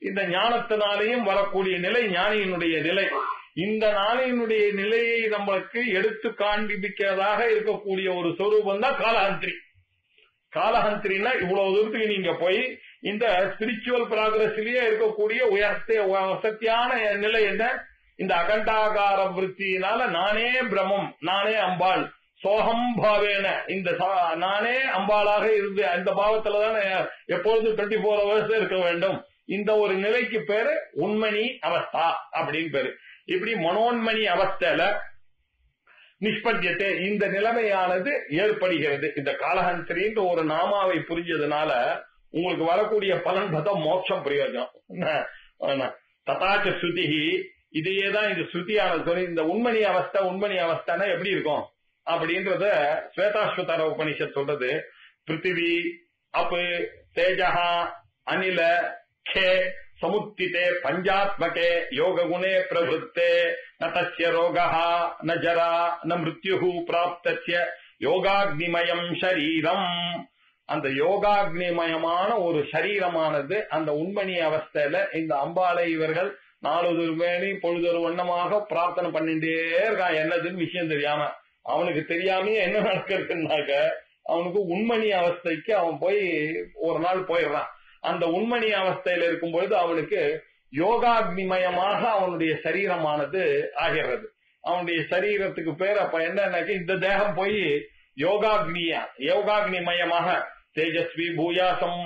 இந்த ஞானத்தினாலேயும் வரக்கூடிய நிலை ஞானியினுடைய நிலை. இந்த ஞானியினுடைய நிலையை நம்மளுக்கு எடுத்து காண்பிக்கிறதாக இருக்கக்கூடிய ஒரு சொரூபம் தான் காலஹந்திரி. காலஹந்திரினா இவ்வளவு தூரத்துக்கு நீங்க போய் இந்த ஸ்பிரிச்சுவல் ப்ராக்ரஸ்லயே இருக்கக்கூடிய வசத்தியான நிலை என்ன? இந்த அகண்டாகார விருத்தியினால நானே பிரம்மம், நானே அம்பாள், சோகம் பாவேன, இந்த நானே அம்பாளாக இருந்து அந்த பாவத்துலதான் எப்பொழுது 24 hours இருக்க வேண்டும். இந்த ஒரு நிலைக்கு பேரு உண்மணி அவஸ்தா அப்படின்னு பேரு. இப்படி மனோன்மணி அவஸ்தையில நிஷ்பத்தியத்தை இந்த நிலைமையானது ஏற்படுகிறது. இந்த காலஹந்திரின்ற ஒரு நாமாவை புரிஞ்சதுனால உங்களுக்கு வரக்கூடிய பலன் பார்த்தா மோட்சம் பிரயோஜனம். ததாச்ச ஸ்ருதிஹி, இதையேதான் இது ஸ்ருதியான சொல்லி இந்த உண்மணி அவஸ்தானா எப்படி இருக்கும் அப்படின்றத ஸ்வேதாஸ்வதர உபனிஷத் சொல்றது. பிருத்திவி அப்பு தேஜஹா அனில கே சமுத்திதே பஞ்சாத்மகே யோக குணே பிரவருத்தே ந தஸ்ய ரோகஹ ந ஜரா ந மிருத்யுஹு பிராப்தஸ்ய யோகாக்னிமயம் ஷரீரம். அந்த யோகாக்னிமயமான ஒரு சரீரமானது அந்த உண்மணி அவஸ்தையில இந்த அம்பாளை இவர்கள் நாளொரு வேணி பொழுதொரு வண்ணமாக பிரார்த்தனை பண்ணிட்டே இருக்கான். என்னதுன்னு விஷயம் தெரியாம, அவனுக்கு தெரியாமயே என்ன நடக்கிறதுனாக்க அவனுக்கு உண்மணி அவஸ்தைக்கு அவன் போய் ஒரு நாள் போயிடுறான். அந்த உண்மணி அவஸ்தையில இருக்கும் பொழுது அவனுக்கு யோகாக்னிமயமாக அவனுடைய சரீரமானது ஆகிறது. அவனுடைய சரீரத்துக்கு பேர் அப்ப என்னன்னாக்க இந்த தேகம் போய் யோகாக்னிமயமாக தேஜஸ்வி பூயாசம்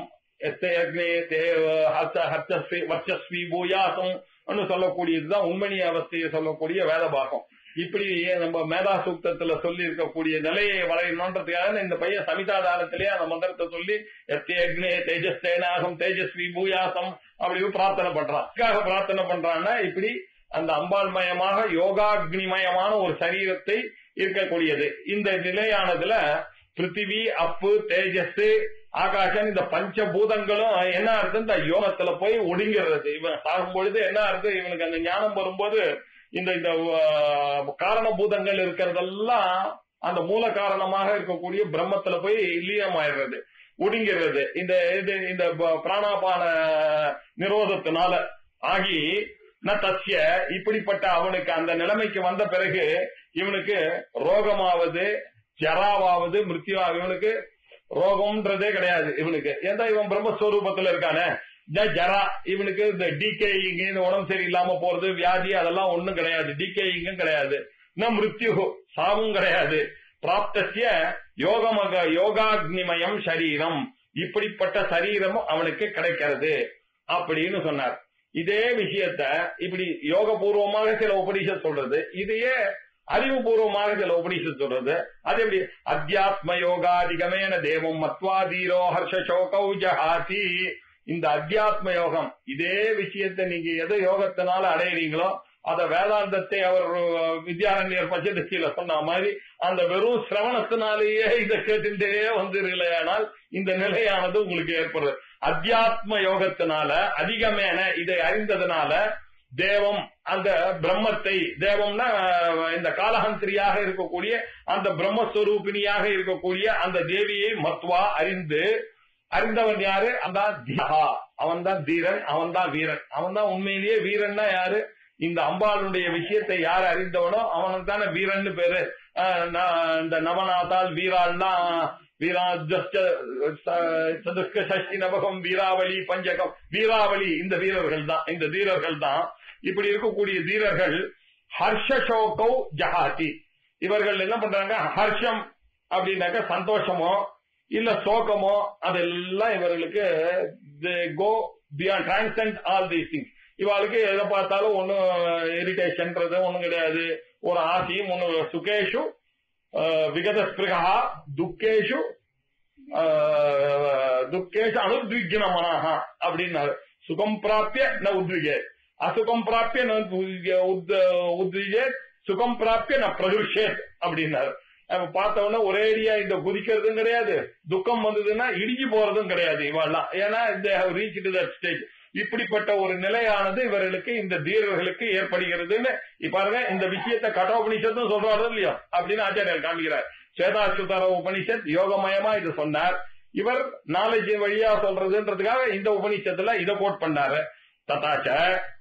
வர்ச்சஸ்வி பூயாசம் சொல்லக்கூடியதுதான் உண்மணி அவஸ்தையை சொல்லக்கூடிய வேத பாகம். இப்படி நம்ம மேதா சூக்தத்துல சொல்லி இருக்கக்கூடிய நிலையை வளையணுன்றதுக்காக இந்த பையன் சமிதாதானத்திலேயே அந்த மந்திரத்தை சொல்லி தேஜஸ் தேனாகம் தேஜஸ்வி பூயாசம் அப்படி பிரார்த்தனை பண்றான். பிரார்த்தனை பண்றான்னா இப்படி அந்த அம்பாள் மயமாக யோகாக்னிமயமான ஒரு சரீரத்தை இருக்கக்கூடியது. இந்த நிலையானதுல பிருத்திவி அப்பு தேஜஸ் ஆகாசம் இந்த பஞ்சபூதங்களும் என்ன அர்த்தம்? இந்த யோகத்துல போய் ஒடுங்கிறது. இவன் சாகும் பொழுது என்ன அர்த்தம்? இவனுக்கு அந்த ஞானம் வரும்போது இந்த இந்த காரணபூதங்கள் இருக்கிறதெல்லாம் அந்த மூல காரணமாக இருக்கக்கூடிய பிரம்மத்துல போய் லீனமாயிடுறது, ஒடுங்கிறது. இந்த பிராணாபான நிரோதத்தினால ஆகி ந தஸ்ய, இப்படிப்பட்ட அவனுக்கு அந்த நிலைமைக்கு வந்த பிறகு இவனுக்கு ரோகமாவது ஜராவாவது மிருத்யுவாவது, இவனுக்கு ரோகம்ன்றதே கிடையாது இவனுக்கு. ஏன்னா இவன் பிரம்மஸ்வரூபத்துல இருக்கானே. ஜரா, இவனுக்கு இந்த டிகேயிங், இந்த உடம்பு சரியில்லாம போறது, வியாதி, அதெல்லாம் ஒண்ணும் கிடையாது. டிகேயிங்கும் கிடையாது. ந மிருத்யு, சாவும் கிடையாது. பிராப்தஸ்ய யோகாக்னிமயம் சரீரம், இப்படிப்பட்ட சரீரமும் அவனுக்கு கிடைக்கிறது அப்படின்னு சொன்னார். இதே விஷயத்த இப்படி யோகபூர்வமாக சில உபனிஷத் சொல்றது, இதையே அறிவுபூர்வமாக சில உபனிஷத் சொல்றது. அது எப்படி? அத்தியாத்ம யோகாதிகமேன தேவம் மத்வாதீரோ ஹர்ஷோகௌ ஜஹாதி. இந்த அத்தியாத்ம யோகம், இதே விஷயத்தை நீங்க எதை யோகத்தினால அடையிறீங்களோ அத வேதாந்தத்தை அவர் வித்யாரண்யர் பஞ்சதசியில சொன்ன மாதிரி அந்த வெறும் சிரவணத்தினாலேயே இதை கேட்டுட்டே வந்துருக்கலையானால் இந்த நிலையானது உங்களுக்கு ஏற்படுறது. அத்தியாத்ம யோகத்தினால அதிகமேன இதை அறிந்ததுனால தேவம், அந்த பிரம்மத்தை, தேவம்னா இந்த காலஹந்திரியாக இருக்கக்கூடிய அந்த பிரம்மஸ்வரூபிணியாக இருக்கக்கூடிய அந்த தேவியை மத்வா அறிந்தவன் யாரு? அவன் தான் தீரன், அவன் தான் வீரன். அவன் தான் உண்மையிலேயே வீரன்னா யாரு? இந்த அம்பாளுடைய விஷயத்தை யார் அறிந்தவனோ அவனுக்கு தானே வீரன்னு பேரு. இந்த நவநாதால் வீராள்னா சஷ்டி நவகம் வீராவளி பஞ்சகம், வீராவளி இந்த தீரர்கள் தான். இப்படி இருக்கக்கூடிய தீரர்கள் ஹர்ஷோகௌ ஜஹாதி. இவர்கள் என்ன பண்றாங்க? ஹர்ஷம் அப்படின்னாக்க சந்தோஷமோ இல்ல சோகமோ, அதெல்லாம் இவர்களுக்கு go beyond, transcend all these things. இவளுக்கு எதை பார்த்தாலும் ஒன்னும் இரிட்டேஷன்றது ஒண்ணும் கிடையாது. ஒரு ஆசையும் ஒண்ணு. சுகேஷு விகத ஸ்பிருகா துக்கேஷு அனுத்விக்ன மனஹா அப்படின்னாரு. சுகம் பிராப்திய ந உத்விகே, அசுகம் பிராப்திய ந உத்விகே, சுகம் பிராப்திய ந பிரதுஷேத் அப்படின்னாரு. பார்த்தவொன்னா ஒரேடியா இந்த குதிக்கிறதும் கிடையாது, துக்கம் வந்ததுன்னா இடிஞ்சு போறதும் கிடையாது இவெல்லாம். ஏன்னா ரீச் டு தட் ஸ்டேஜ். இப்படிப்பட்ட ஒரு நிலையானது இவர்களுக்கு, இந்த தீரர்களுக்கு ஏற்படுகிறதுன்னு பாருங்க. இந்த விஷயத்தை கட்டோபனிஷத்தும் சொல்றாரு இல்லையோ அப்படின்னு ஆச்சாரியர் காண்கிறார். ஸ்வேதாஸ்வதர உபனிஷத் யோகமயமா இது சொன்னார். இவர் நாலேஜ் வழியா சொல்றதுன்றதுக்காக இந்த உபனிஷத்துல இதை கோட் பண்ணாரு. ததாச்ச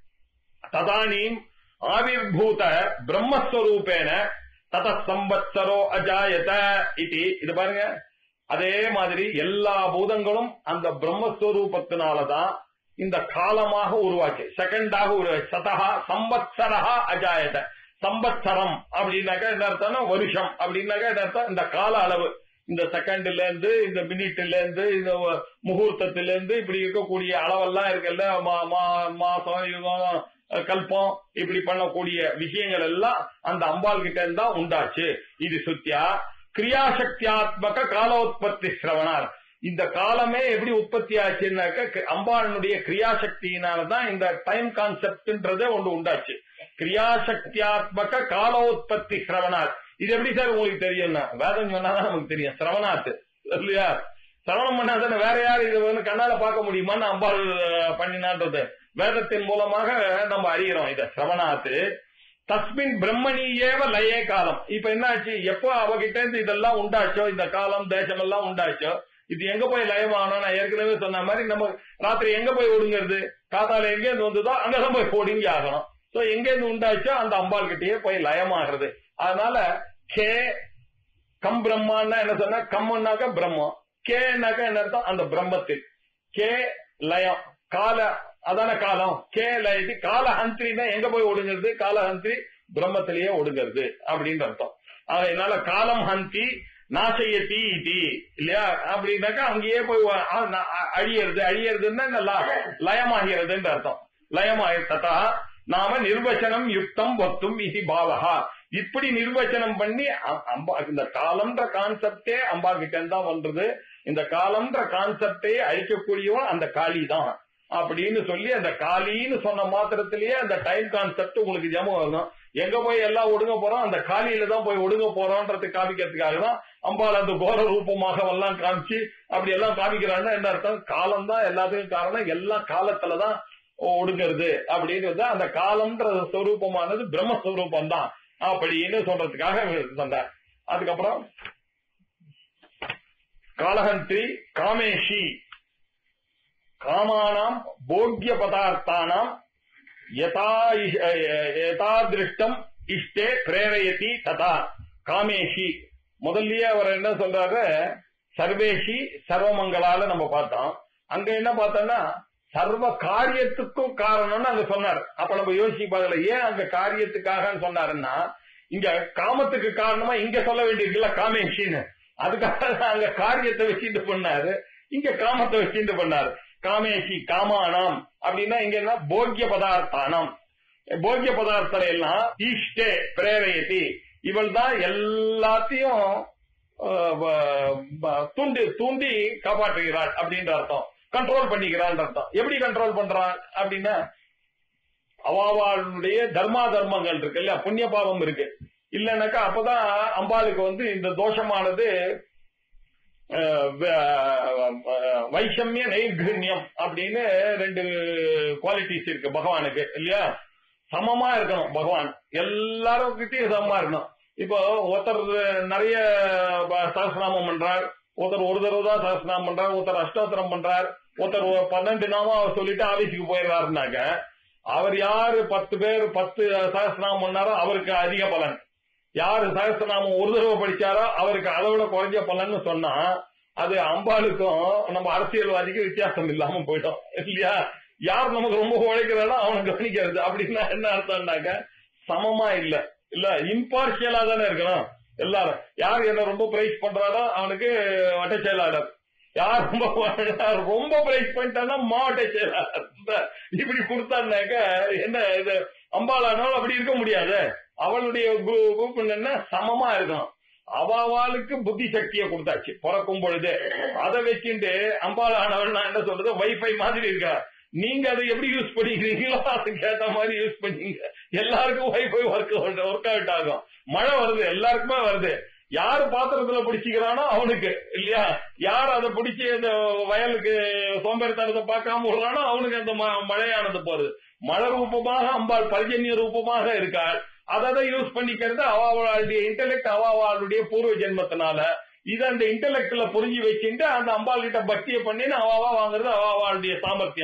ததானீம் ஆவிர்பூத பிரம்மஸ்வரூபேன தத சம்பத்சரோ அஜாயத இதி. இது பாருங்க, அதே மாதிரி எல்லா பூதங்களும் அந்த பிரம்மஸ்வரூபத்தினாலதான் இந்த காலமாக உருவாச்சு, செகண்டாக உருவாச்சு. சதஹா சம்பத்சரஹா அஜாயத. சம்பத்சரம் அப்படின்னாக்கா என்ன அர்த்தம்னா வருஷம் அப்படின்னாக்கா என்ன அர்த்தம், இந்த கால அளவு, இந்த செகண்ட்ல இருந்து இந்த மினிட்ல இருந்து இந்த முகூர்த்தத்தில இருந்து இப்படி இருக்கக்கூடிய அளவெல்லாம் இருக்குல்ல, மாசம் யுகம் கல்பம் இப்படி பண்ணக்கூடிய விஷயங்கள் எல்லாம் அந்த அம்பாள் கிட்ட இருந்தா உண்டாச்சு. இது சுத்தியா கிரியாசக்தியாத்மக காலோத்பத்தி சிரவணார். இந்த காலமே எப்படி உற்பத்தி ஆச்சுன்னாக்க அம்பாளுடைய கிரியாசக்தியினாலதான் இந்த டைம் கான்செப்ட்ன்றதே ஒன்று உண்டாச்சு. கிரியாசக்தியாத்மக காலோத்பத்தி சிரவணார். இது எப்படி சார் உங்களுக்கு தெரியும்னா, வேதம் சொன்னாதான் நமக்கு தெரியும். சிரவணாத்து இல்லையா, சிரவணம் பண்ணாதானே வேற யாரு இது வந்து கண்ணால பார்க்க முடியுமான்னு அம்பாள் பண்ணினான்றது வேதத்தின் மூலமாக நம்ம அறிகிறோம். இத சிரவணாத்து தஸ்மின் பிரம்மணியேவ லயே காலம். இப்ப என்னாச்சு, எப்போ அவகிட்ட இருந்து இதெல்லாம் உண்டாச்சோ, இந்த காலம் தேசம் எல்லாம் உண்டாச்சோ, இது எங்க போய் லயமானோம்? நான் ஏற்கனவே சொன்ன மாதிரி நம்ம ராத்திரி எங்க போய் ஒடுங்கிறது, காத்தால எங்க இருந்து வந்ததோ அங்கதான் போய் ஒடுங்கி ஆகணும். சோ எங்க இருந்து உண்டாச்சோ அந்த அம்பாள் கிட்டயே போய் லயமாகிறது. அதனால கே கம் பிரம்மான்னா என்ன சொன்னா, கம்னாக்க பிரம்மம், கேனாக்க என்ன அர்த்தம், அந்த பிரம்மத்தில் கே லயம் கால, அதான காலம். கே லயத்தி காலஹந்திரின்னா எங்க போய் ஒடுங்கிறது, காலஹந்திரி பிரம்மத்திலேயே ஒடுங்கிறது அப்படின்னு அர்த்தம். அதனால காலம் ஹந்தி நாசயத்தி இதி இல்லையா, அப்படின்னாக்கா அங்கேயே போய் அழியறது. அழியறதுன்னா லயமாகிறது அர்த்தம். லயமாகிறதா நாம நிர்வச்சனம் யுக்தம் வக்தும் இதி பாவகா. இப்படி நிர்வச்சனம் பண்ணி இந்த காலம்ன்ற கான்செப்டே அம்பா கிட்ட தான் வந்தது. இந்த காலம்ன்ற கான்செப்டே அழிக்கக்கூடியவன் அந்த காளி தான் அப்படின்னு சொல்லி, அந்த காளின்னு சொன்ன மாத்திரத்திலேயே அந்த டைம் கான்செப்ட் உங்களுக்கு ஜமம் வரும். எங்க போய் எல்லாம் ஒடுங்க போறோம், அந்த காளியில தான் போய் ஒடுங்க போறோம்ன்றது காமிக்கிறதுக்காக தான் அம்பாள் அந்த கோர ரூபமாக எல்லாம் காமிச்சு அப்படி எல்லாம் காமிக்கிறான்னா என்ன அர்த்தம், காலம் தான் எல்லாத்துக்கும் காரணம், எல்லா காலத்துலதான் ஒடுங்கிறது அப்படின்னு அந்த காலம்ன்ற ஸ்வரூபமானது பிரம்மஸ்வரூபம் தான் அப்படின்னு சொல்றதுக்காக சொன்னார். அதுக்கப்புறம் காலஹந்திரி காமேஷி காமானாம் போக்ய பதார்த்தானாம் யதாதிருஷ்டம் இஷ்டே பிரேரயதி ததா காமேஷி. முதல்லயே அவர் என்ன சொல்றாரு, சர்வேஷி சர்வமங்களால நம்ம பார்த்தோம். அங்க என்ன பார்த்தோம்னா சர்வ காரியத்துக்கும் காரணம்னு அங்க சொன்னார். அப்ப நம்ம யோசிச்சு பார்க்கல, ஏன் அங்க காரியத்துக்காக சொன்னாருன்னா, இங்க காமத்துக்கு காரணமா இங்க சொல்ல வேண்டியிருக்குல்ல காமேஷின்னு, அதுக்காக அங்க காரியத்தை வச்சுட்டு பண்ணாரு, இங்க காமத்தை வச்சுட்டு பண்ணாரு. காமேஷி காமானாம் அப்படின்னா இங்க என்ன, போக்கிய பதார்த்தானம், போக்கிய பதார்த்தம் எல்லாம் ஈஷ்டே பிரேரயதி, இவள் தான் எல்லாத்தையும் தூண்டி காப்பாற்றுகிறாள் அப்படின்ற அர்த்தம், கண்ட்ரோல் பண்ணிக்கிறாள் அர்த்தம். எப்படி கண்ட்ரோல் பண்றாள் அப்படின்னா, அவாவாளுடைய தர்மங்கள் இருக்கு இல்லையா, புண்ணிய பாவம் இருக்கு இல்லன்னாக்கா அப்பதான் அம்பாளுக்கு வந்து இந்த தோஷமானது வைஷமிய நைர்கண்யம் அப்படின்னு ரெண்டு குவாலிட்டிஸ் இருக்கு பகவானுக்கு இல்லையா. சமமா இருக்கணும் பகவான், எல்லாரும் கிட்டையும் சமமா இருக்கணும். இப்போ ஒருத்தர் நிறைய சகஸ்ரநாமம் பண்றார், ஒருத்தர் ஒரு தடவை தான் சகஸ்ரநாமம் பண்றார், ஒருத்தர் அஷ்டோத்திரம் பண்றார், ஒருத்தர் 12 நாமம் சொல்லிட்டு ஆபீஸுக்கு போயிடுறாருனாக்க அவர் யாரு 10 பேர் 10 சகஸ்ரநாமம் பண்ணாரோ அவருக்கு அதிக பலன், யாரு சகஸ்ரநாமம் ஒரு தடவை படிச்சாரோ அவருக்கு அதை விட குறைஞ்ச பலன்னு சொன்னா அது அம்பாளுக்கும் நம்ம அரசியல்வாதிக்கும் வித்தியாசம் இல்லாம போயிடும் இல்லையா. யார் நமக்கு ரொம்ப உழைக்கிறாரோ அவனை கவனிக்கிறது அப்படின்னா என்ன அர்த்தம்னாக்க சமமா இல்ல இம்பார்ஷியலா தானே இருக்கணும் எல்லாரும். யார் என்ன ரொம்ப பிரைஸ் பண்றாரோ அவனுக்கு வட்ட செயலாளர், யார் ரொம்ப பிரைஸ் பண்ணிட்டான்னா மாவட்ட செயலாளர், இப்படி கொடுத்தான்னாக்க என்ன இது அம்பாளானாலும் அப்படி இருக்க முடியாது. அவளுடைய குரூப் என்ன சமமா இருக்கணும். அவாளுக்கு புத்தி சக்தியை கொடுத்தாச்சு பிறக்கும் பொழுது, அதை வச்சுட்டு அம்பாளானவள் நான் என்ன சொல்றது வைஃபை மாதிரி இருக்கா, நீங்க அதை எப்படி யூஸ் பண்ணிக்கிறீங்களோ அதுக்கு ஏத்த மாதிரி யூஸ் பண்ணீங்க. எல்லாருக்கும் வைஃபை ஒர்க் அவுட் ஆகும். மழை வருது எல்லாருக்குமே வருது, யாரு பாத்திரத்துல பிடிச்சிக்கிறானோ அவனுக்கு இல்லையா, யார் அதை பிடிச்சி அந்த வயலுக்கு சோம்பேறித்தனத்தை பார்க்காம விடுறானோ அவனுக்கு அந்த மழையானது போறது. மழை ரூபமாக அம்பாள் பர்ஜன்ய ரூபமாக இருக்காள். அதை யூஸ் பண்ணிக்கிறது அவளுடைய இன்டெலெக்ட், அவளுடைய பூர்வ ஜென்மத்தினால. இது அந்த இன்டெலெக்ட்ல புரிஞ்சு வச்சுட்டு அந்த அம்பாள் கிட்ட பக்தியை பண்ணின்னு அவாவா வாங்குறது அவளுடைய சாமர்த்தியம்.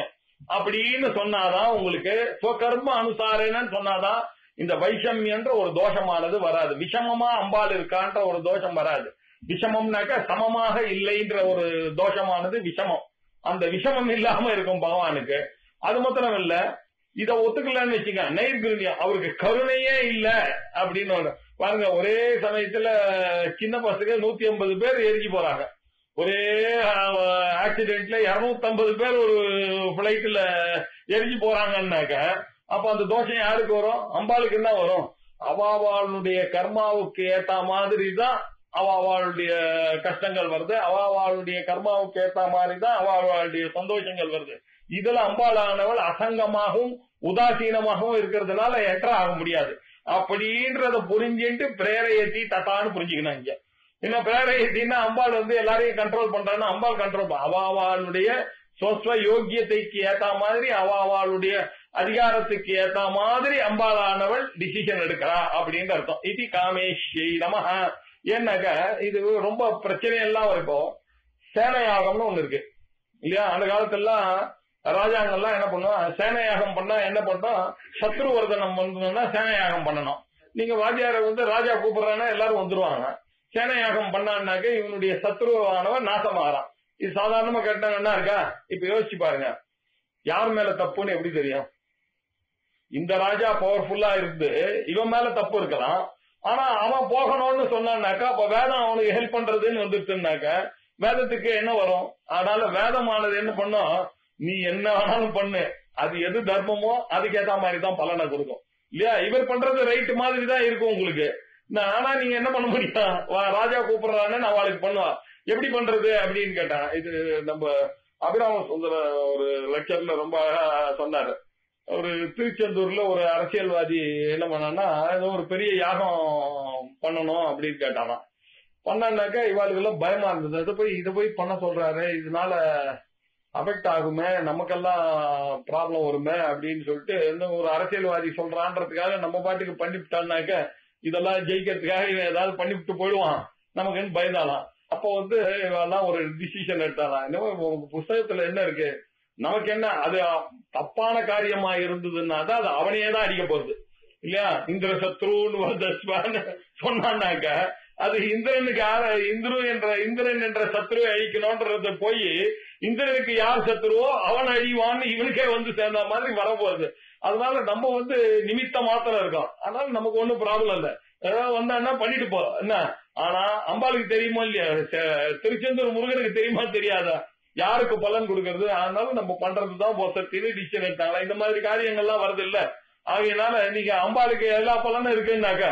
அப்படின்னு சொன்னாதான் உங்களுக்கு ஸ்வகர்ம அனுசாரன்னு சொன்னாதான் இந்த வைஷமியன்ற ஒரு தோஷமானது வராது. விஷமமா அம்பாள் இருக்கான்ற ஒரு தோஷம் வராது. விஷமம்னாக்க சமமாக இல்லைன்ற ஒரு தோஷமானது விஷமம். அந்த விஷமம் இல்லாம இருக்கும் பகவானுக்கு. அது மாத்திரம் இல்ல, இத ஒத்துக்கலன்னு வச்சுக்க, நைர்குண்யம் அவருக்கு கருணையே இல்ல அப்படின்னு பாருங்க. ஒரே சமயத்துல சின்ன பசங்க 150 பேர் எரிஞ்சு போறாங்க. ஒரே ஆக்சிடென்ட்ல 250 பேர் ஒரு பிளைட்ல எரிஞ்சு போறாங்கன்னாக்க, அப்ப அந்த தோஷம் யாருக்கு வரும்? அம்பாளுக்கு என்ன வரும்? அவாவாளுடைய கர்மாவுக்கு ஏத்த மாதிரி தான் அவாவாளுடைய கஷ்டங்கள் வருது, அவாவாளுடைய கர்மாவுக்கு ஏத்த மாதிரி தான் அவாவாளுடைய சந்தோஷங்கள் வருது. இதுல அம்பாளானவள் அசங்கமாகவும் உதாசீனமாகவும் இருக்கிறதுனால என்டர் ஆக முடியாது. அப்படின்றத புரிஞ்சுட்டு பிரேரையத்தி தட்டான்னு புரிஞ்சுக்கணும். இங்க என்ன பிரேரையத்தின்னா அம்பாள் எல்லாரையும் கண்ட்ரோல் பண்றான்னா அம்பாள் கண்ட்ரோல் அவாவாளுடைய சொஸ்வ யோக்கியத்தைக்கு ஏத்த மாதிரி அவாவாளுடைய அதிகாரத்துக்கு ஏத்த மாதிரி அம்பாளானவள் டிசிஷன் எடுக்கிறா அப்படின்னு அர்த்தம். இது காமேஷ்யை நமஹ. ஏன்னாக்க இது ரொம்ப பிரச்சனை எல்லாம் இருக்கும். சேனையாகம்னு ஒண்ணு இருக்கு இல்லையா? அந்த காலத்துலாம் ராஜாங்கெல்லாம் என்ன பண்ணுவோம், சேனையாகம் பண்ணா என்ன பண்ணோம், சத்ருவர்தனம் பண்ணணும்னா சேனையாகம் பண்ணணும். நீங்க வாத்தியார ராஜா கூப்பிடுறான்னா எல்லாரும் வந்துருவாங்க. சேனையாகம் பண்ணான்னாக்க இவனுடைய சத்ருவானவன் நாசமாகறான். இது சாதாரணமா கேட்டாங்கன்னா இருக்கா? இப்ப யோசிச்சு பாருங்க, யார் மேல தப்புன்னு எப்படி தெரியும்? இந்த ராஜா பவர்ஃபுல்லா இருந்து இவன் மேல தப்பு இருக்கலாம். ஆனா அவன் போகணும்னு சொன்னான்னாக்கா அப்ப வேதம் அவனுக்கு ஹெல்ப் பண்றதுன்னு வந்துருச்சுன்னாக்க வேதத்துக்கு என்ன வரும்? அதனால வேதமானது என்ன பண்ணும், நீ என்ன வேணாலும் பண்ணு, அது எது தர்மமோ அதுக்கேத்த மாதிரி தான் பலனை கொடுக்கும் இல்லையா? இவர் பண்றது ரைட் மாதிரி தான் இருக்கும் உங்களுக்கு. ஆனா நீங்க என்ன பண்ண முடியும்? ராஜா கூப்பிடுறான்னு அவளுக்கு பண்ணுவான். எப்படி பண்றது அப்படின்னு கேட்டான். இது நம்ம அபிராம சுந்தர ஒரு லெக்சர்ல ரொம்ப சொன்னாரு. ஒரு திருச்செந்தூர்ல ஒரு அரசியல்வாதி என்ன பண்ணான்னா, ஏதோ ஒரு பெரிய யாகம் பண்ணணும் அப்படின்னு கேட்டானா. பண்ணான்னாக்கா இவாளுக்கு எல்லாம் பயமா இருந்தது. இதை போய் பண்ண சொல்றாரு, இதனால அஃபெக்ட் ஆகுமே, நமக்கெல்லாம் ப்ராப்ளம் வருமே அப்படின்னு சொல்லிட்டு ஒரு அரசியல்வாதி சொல்றான்றதுக்காக நம்ம பாட்டுக்கு பண்ணிவிட்டான்னாக்க இதெல்லாம் ஜெயிக்கிறதுக்காக இவன் ஏதாவது பண்ணிவிட்டு போயிடுவான் நமக்குன்னு பயந்தாலாம். அப்போ இவெல்லாம் ஒரு டிசிஷன் எடுத்தாலாம். இன்னும் புஸ்தகத்துல என்ன இருக்கு, நமக்கு என்ன, அது தப்பான காரியமா இருந்ததுன்னா தான் அது அவனையே தான் அடிக்க போகுது இல்லையா? இந்திர சத்ருன்னு சொன்னான்னாக்க அது இந்திரனுக்கு யார, இந்திரன் என்ற சத்ருவை அழிக்கணும்ன்றது போய் இந்திரனுக்கு யார் சத்ருவோ அவன் அழிவான்னு இவனுக்கே சேர்ந்த மாதிரி வரப்போகுது. அதனால நம்ம நிமித்த மாத்திரம் இருக்கோம். அதனால நமக்கு ஒண்ணும் ப்ராப்ளம் இல்ல. ஏதாவது வந்தான்னா பண்ணிட்டு போ என்ன. ஆனா அம்பாளுக்கு தெரியுமா இல்லையா? திருச்செந்தூர் முருகனுக்கு தெரியுமா தெரியாதா யாருக்கு பலன் கொடுக்கறது? அதனால நம்ம பண்றதுதான் டிசிஷன் எடுத்தாங்களா? இந்த மாதிரி காரியங்கள்லாம் வருது இல்ல. ஆகையினால நீங்க அம்பாளுக்கு எல்லா பலனும் இருக்குன்னாக்க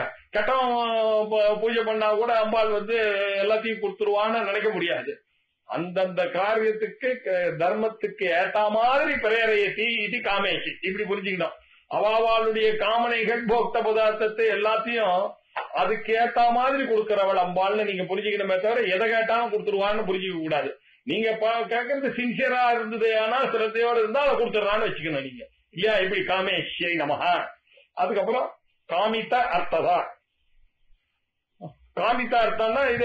கட்டம் பூஜை பண்ணா கூட அம்பாள் எல்லாத்தையும் கொடுத்துருவான்னு நினைக்க முடியாது. அந்தந்த காரியத்துக்கு தர்மத்துக்கு ஏற்ற மாதிரி பிரேரையத்தி இது காமேஷி இப்படி புரிஞ்சுக்கணும். அவாவாளுடைய காமனைகள் போக்த பதார்த்தத்தை எல்லாத்தையும் அதுக்கு ஏற்ற மாதிரி கொடுக்கிறவள் அம்பாள்னு நீங்க புரிஞ்சுக்கணுமே தவிர எதை கேட்டாலும் கொடுத்துருவான்னு புரிஞ்சுக்க கூடாது. நீங்க கேட்கறது சின்சியரா இருந்தது, ஆனா சிரத்தையோட இருந்தா அதை கொடுத்துறான்னு வச்சுக்கணும் நீங்க இல்லையா? இப்படி காமேஷ்யை நமஹ. அதுக்கப்புறம் காமித்த அர்த்ததா. காமித்த அர்த்தம்னா இது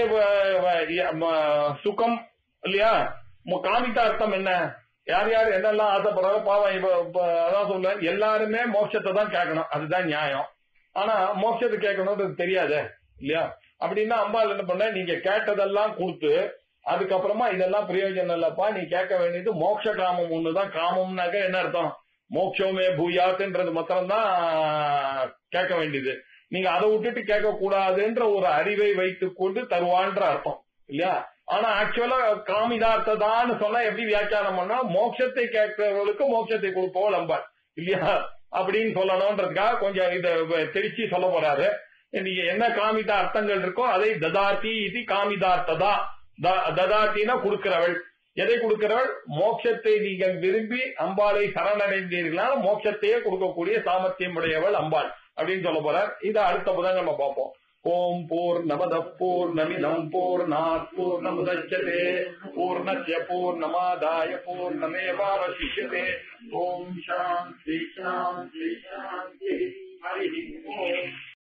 சுகம் இல்லையா? காமித்த அர்த்தம் என்ன? யார் யார் என்னெல்லாம் ஆசைப்படுறாங்க பாவம். அதான் சொல்ல, எல்லாருமே மோட்சத்தை தான் கேட்கணும், அதுதான் நியாயம். ஆனா மோட்சத்தை கேட்கணும்ன்றது தெரியாது இல்லையா? அப்படின்னா அம்பாள் என்ன பண்ண, நீங்க கேட்டதெல்லாம் கொடுத்து அதுக்கப்புறமா இதெல்லாம் பிரயோஜனம் இல்லப்பா, நீ கேட்க வேண்டியது மோட்ச காமம் ஒண்ணுதான். காமம்னாக்க என்ன அர்த்தம்? மோட்சமே பூயாத்துன்றது மாத்திரம்தான் கேட்க வேண்டியது. நீங்க அதை விட்டுட்டு கேட்க கூடாதுன்ற ஒரு அறிவை வைத்துக் கொண்டு தருவான்ற அர்த்தம் இல்லையா? ஆனா ஆக்சுவலா காமிதார்த்ததான்னு சொன்னா எப்படி வியாக்கியானம் பண்ணா, மோட்சத்தை கேட்கிறவர்களுக்கு மோட்சத்தை கொடுப்போம் அம்பாள் இல்லையா அப்படின்னு சொல்லணும்ன்றதுக்காக கொஞ்சம் இத தெரிச்சு சொல்ல போறாரு. நீங்க என்ன காமித அர்த்தங்கள் இருக்கோ அதை ததாதி இது காமிதார்த்ததா. ததாத்தினா கொடுக்கிறவள். எதை கொடுக்கிறவள்? மோட்சத்தை நீங்கள் விரும்பி அம்பாளை சரணடைந்தீர்களா மோட்சத்தையே கொடுக்கக்கூடிய சாமர்த்தியம் உடையவள் அம்பாள் அப்படின்னு சொல்ல போறார். இதை அடுத்த புதன் நம்ம பார்ப்போம். ஓம் பூர்ணமத பூர்ணமிதம் பூர்ணாத் பூர்ணமுதச்யதே பூர்ணஸ்ய பூர்ணமாதாய பூர்ணமேவாவசிஷ்யதே. ஓம் சாந்தி சாந்தி சாந்தி. ஹரி ஓம்.